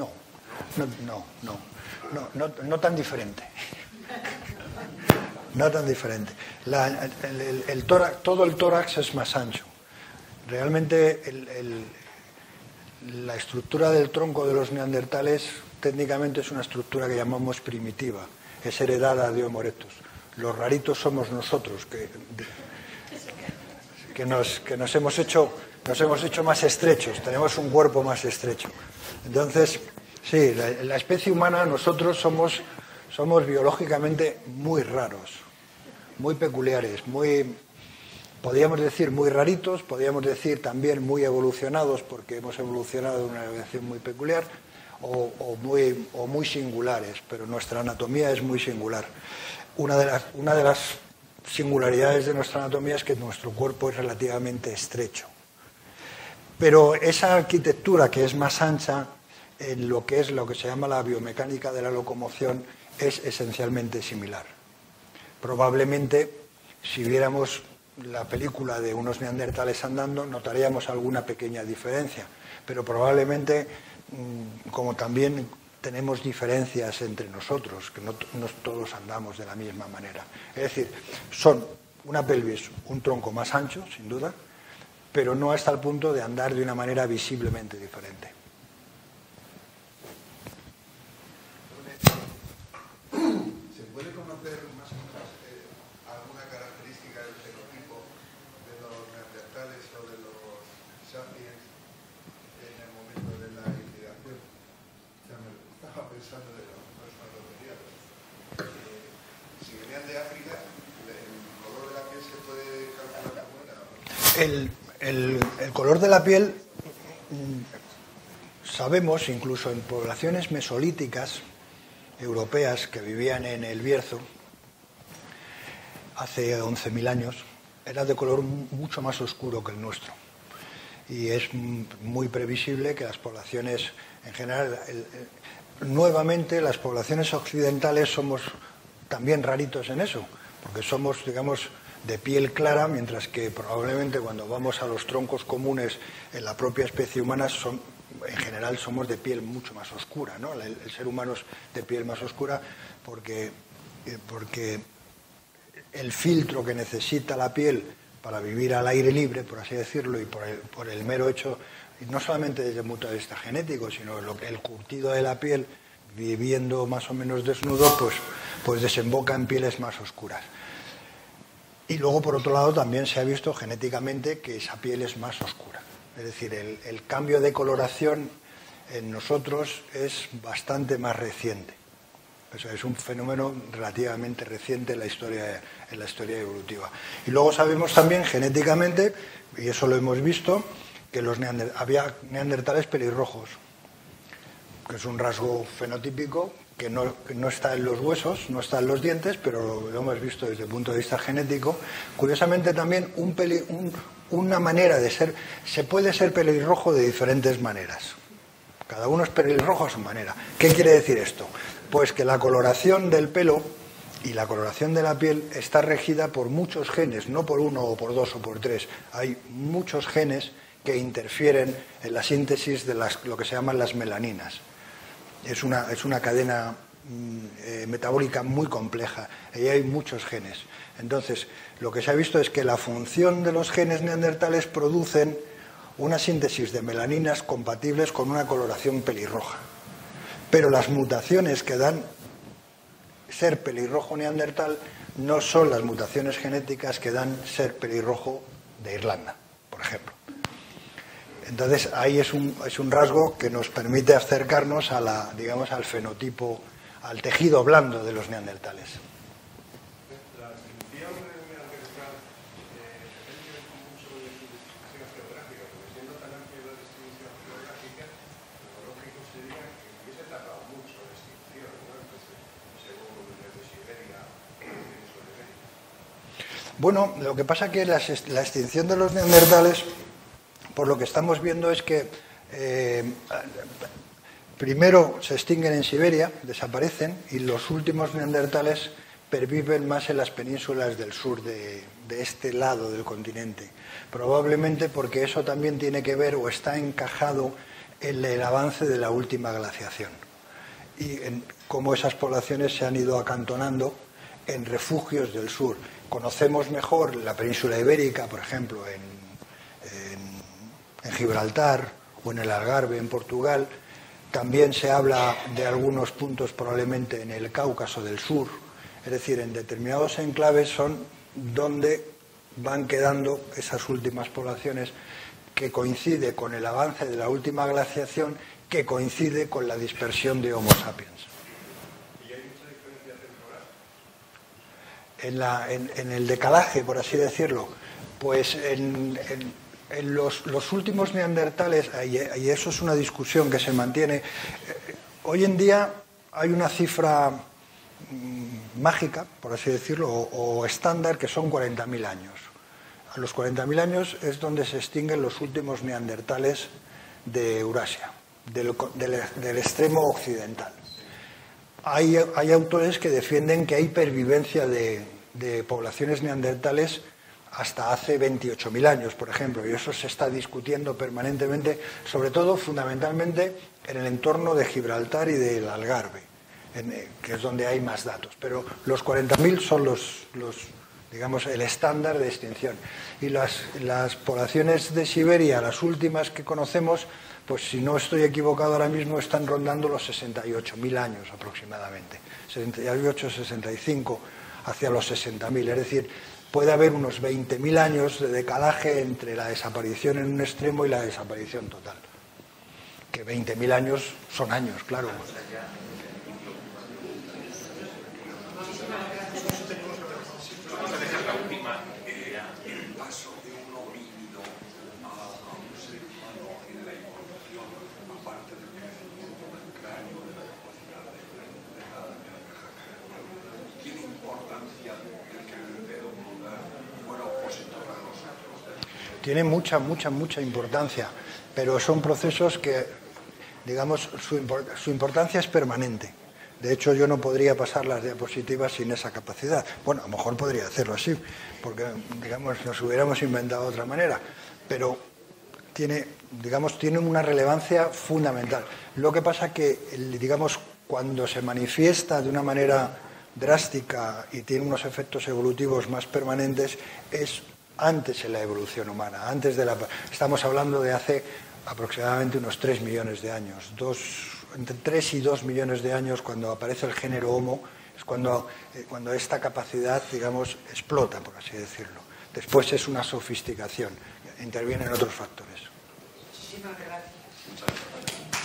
No tan diferente. No tan diferente. Todo el tórax es más ancho. Realmente la estructura del tronco de los neandertales técnicamente es una estructura que llamamos primitiva. Es heredada de Homo erectus. Los raritos somos nosotros que nos hemos hecho más estrechos, tenemos un cuerpo más estrecho. Entonces, sí, la especie humana, nosotros somos biológicamente muy raros, muy peculiares, podríamos decir muy raritos, podríamos decir también muy evolucionados, porque hemos evolucionado de una evolución muy peculiar, o muy singulares, pero nuestra anatomía es muy singular. Una de las singularidades de nuestra anatomía es que nuestro cuerpo es relativamente estrecho. Pero esa arquitectura que es más ancha, en lo que se llama la biomecánica de la locomoción, es esencialmente similar. Probablemente, si viéramos la película de unos neandertales andando, notaríamos alguna pequeña diferencia, pero probablemente, como también tenemos diferencias entre nosotros, que no todos andamos de la misma manera. Es decir, son una pelvis, un tronco más ancho, sin duda, pero no hasta el punto de andar de una manera visiblemente diferente. ¿Se puede conocer más o menos alguna característica del fenotipo de los neandertales o de los sapiens en el momento de la hibridación? Ya me estaba pensando de los tonterías. Si venían de África, el color de la piel se puede calcular como era. El color de la piel, sabemos, incluso en poblaciones mesolíticas europeas que vivían en el Bierzo hace 11.000 años, era de color mucho más oscuro que el nuestro. Y es muy previsible que las poblaciones, en general, nuevamente las poblaciones occidentales somos también raritos en eso, porque somos, digamos, de piel clara, mientras que probablemente cuando vamos a los troncos comunes en la propia especie humana, en general somos de piel mucho más oscura, ¿no? El ser humano es de piel más oscura porque el filtro que necesita la piel para vivir al aire libre, por así decirlo, y por el mero hecho, no solamente desde el punto de vista genético, sino el curtido de la piel, viviendo más o menos desnudo, pues desemboca en pieles más oscuras. Y luego, por otro lado, también se ha visto genéticamente que esa piel es más oscura. Es decir, el cambio de coloración en nosotros es bastante más reciente. O sea, es un fenómeno relativamente reciente en la historia evolutiva. Y luego sabemos también genéticamente, y eso lo hemos visto, que había neandertales pelirrojos, que es un rasgo fenotípico que no está en los huesos, no está en los dientes, pero lo hemos visto desde el punto de vista genético. Curiosamente también una manera de ser, se puede ser pelirrojo de diferentes maneras. Cada uno es pelirrojo a su manera. ¿Qué quiere decir esto? Pues que la coloración del pelo y la coloración de la piel está regida por muchos genes, no por uno o por dos o por tres. Hay muchos genes que interfieren en la síntesis de lo que se llaman las melaninas. Es una cadena metabólica muy compleja y hay muchos genes. Entonces, lo que se ha visto es que la función de los genes neandertales producen una síntesis de melaninas compatibles con una coloración pelirroja. Pero las mutaciones que dan ser pelirrojo neandertal no son las mutaciones genéticas que dan ser pelirrojo de Irlanda, por ejemplo. Entonces, ahí es un rasgo que nos permite acercarnos al fenotipo, al tejido blando de los neandertales. La distinción neandertal depende mucho de su distribución geográfica, porque siendo tan amplia la distribución geográfica, lo lógico sería que hubiese tardado mucho la extinción, ¿no? Entonces, según desde Siberia, Bueno, lo que pasa es que la extinción de los neandertales, por lo que estamos viendo es que primero se extinguen en Siberia, desaparecen, y los últimos neandertales perviven más en las penínsulas del sur de este lado del continente. Probablemente porque eso también tiene que ver o está encajado en el avance de la última glaciación. Y en cómo esas poblaciones se han ido acantonando en refugios del sur. Conocemos mejor la península ibérica, por ejemplo, en Gibraltar o en el Algarve, en Portugal. También se habla de algunos puntos probablemente en el Cáucaso del Sur. Es decir, en determinados enclaves son donde van quedando esas últimas poblaciones, que coincide con el avance de la última glaciación, que coincide con la dispersión de Homo sapiens. ¿Y hay mucha diferencia temporal? En el decalaje, por así decirlo, pues en los últimos neandertales, y eso es una discusión que se mantiene, hoy en día hay una cifra mágica, por así decirlo, o estándar, que son 40.000 años. A los 40.000 años es donde se extinguen los últimos neandertales de Eurasia, del extremo occidental. Hay autores que defienden que hay pervivencia de poblaciones neandertales hasta hace 28.000 años, por ejemplo, y eso se está discutiendo permanentemente, sobre todo, fundamentalmente, en el entorno de Gibraltar y del Algarve, que es donde hay más datos. Pero los 40.000 son digamos, el estándar de extinción. Y las poblaciones de Siberia, las últimas que conocemos, pues si no estoy equivocado ahora mismo, están rondando los 68.000 años aproximadamente, 68, 65, hacia los 60.000, es decir, puede haber unos 20.000 años de decalaje entre la desaparición en un extremo y la desaparición total. Que 20.000 años son años, claro. El paso de un homínido a un ser humano en la evolución, aparte del crecimiento del cráneo, de la capacidad de la caja craneal, tiene importancia el que el dedo pulgar fuera opositor a nosotros. Tiene mucha importancia, pero son procesos que, digamos, su importancia es permanente. De hecho, yo no podría pasar las diapositivas sin esa capacidad. Bueno, a lo mejor podría hacerlo así, porque, digamos, nos hubiéramos inventado de otra manera, pero tiene una relevancia fundamental. Lo que pasa que, digamos, cuando se manifiesta de una manera drástica y tiene unos efectos evolutivos más permanentes, es antes en la evolución humana. Estamos hablando de hace aproximadamente unos 3 millones de años, entre 3 y 2 millones de años, cuando aparece el género Homo, es cuando esta capacidad, digamos, explota, por así decirlo. Después es una sofisticación, intervienen otros factores. Muchísimas gracias. Muchas gracias.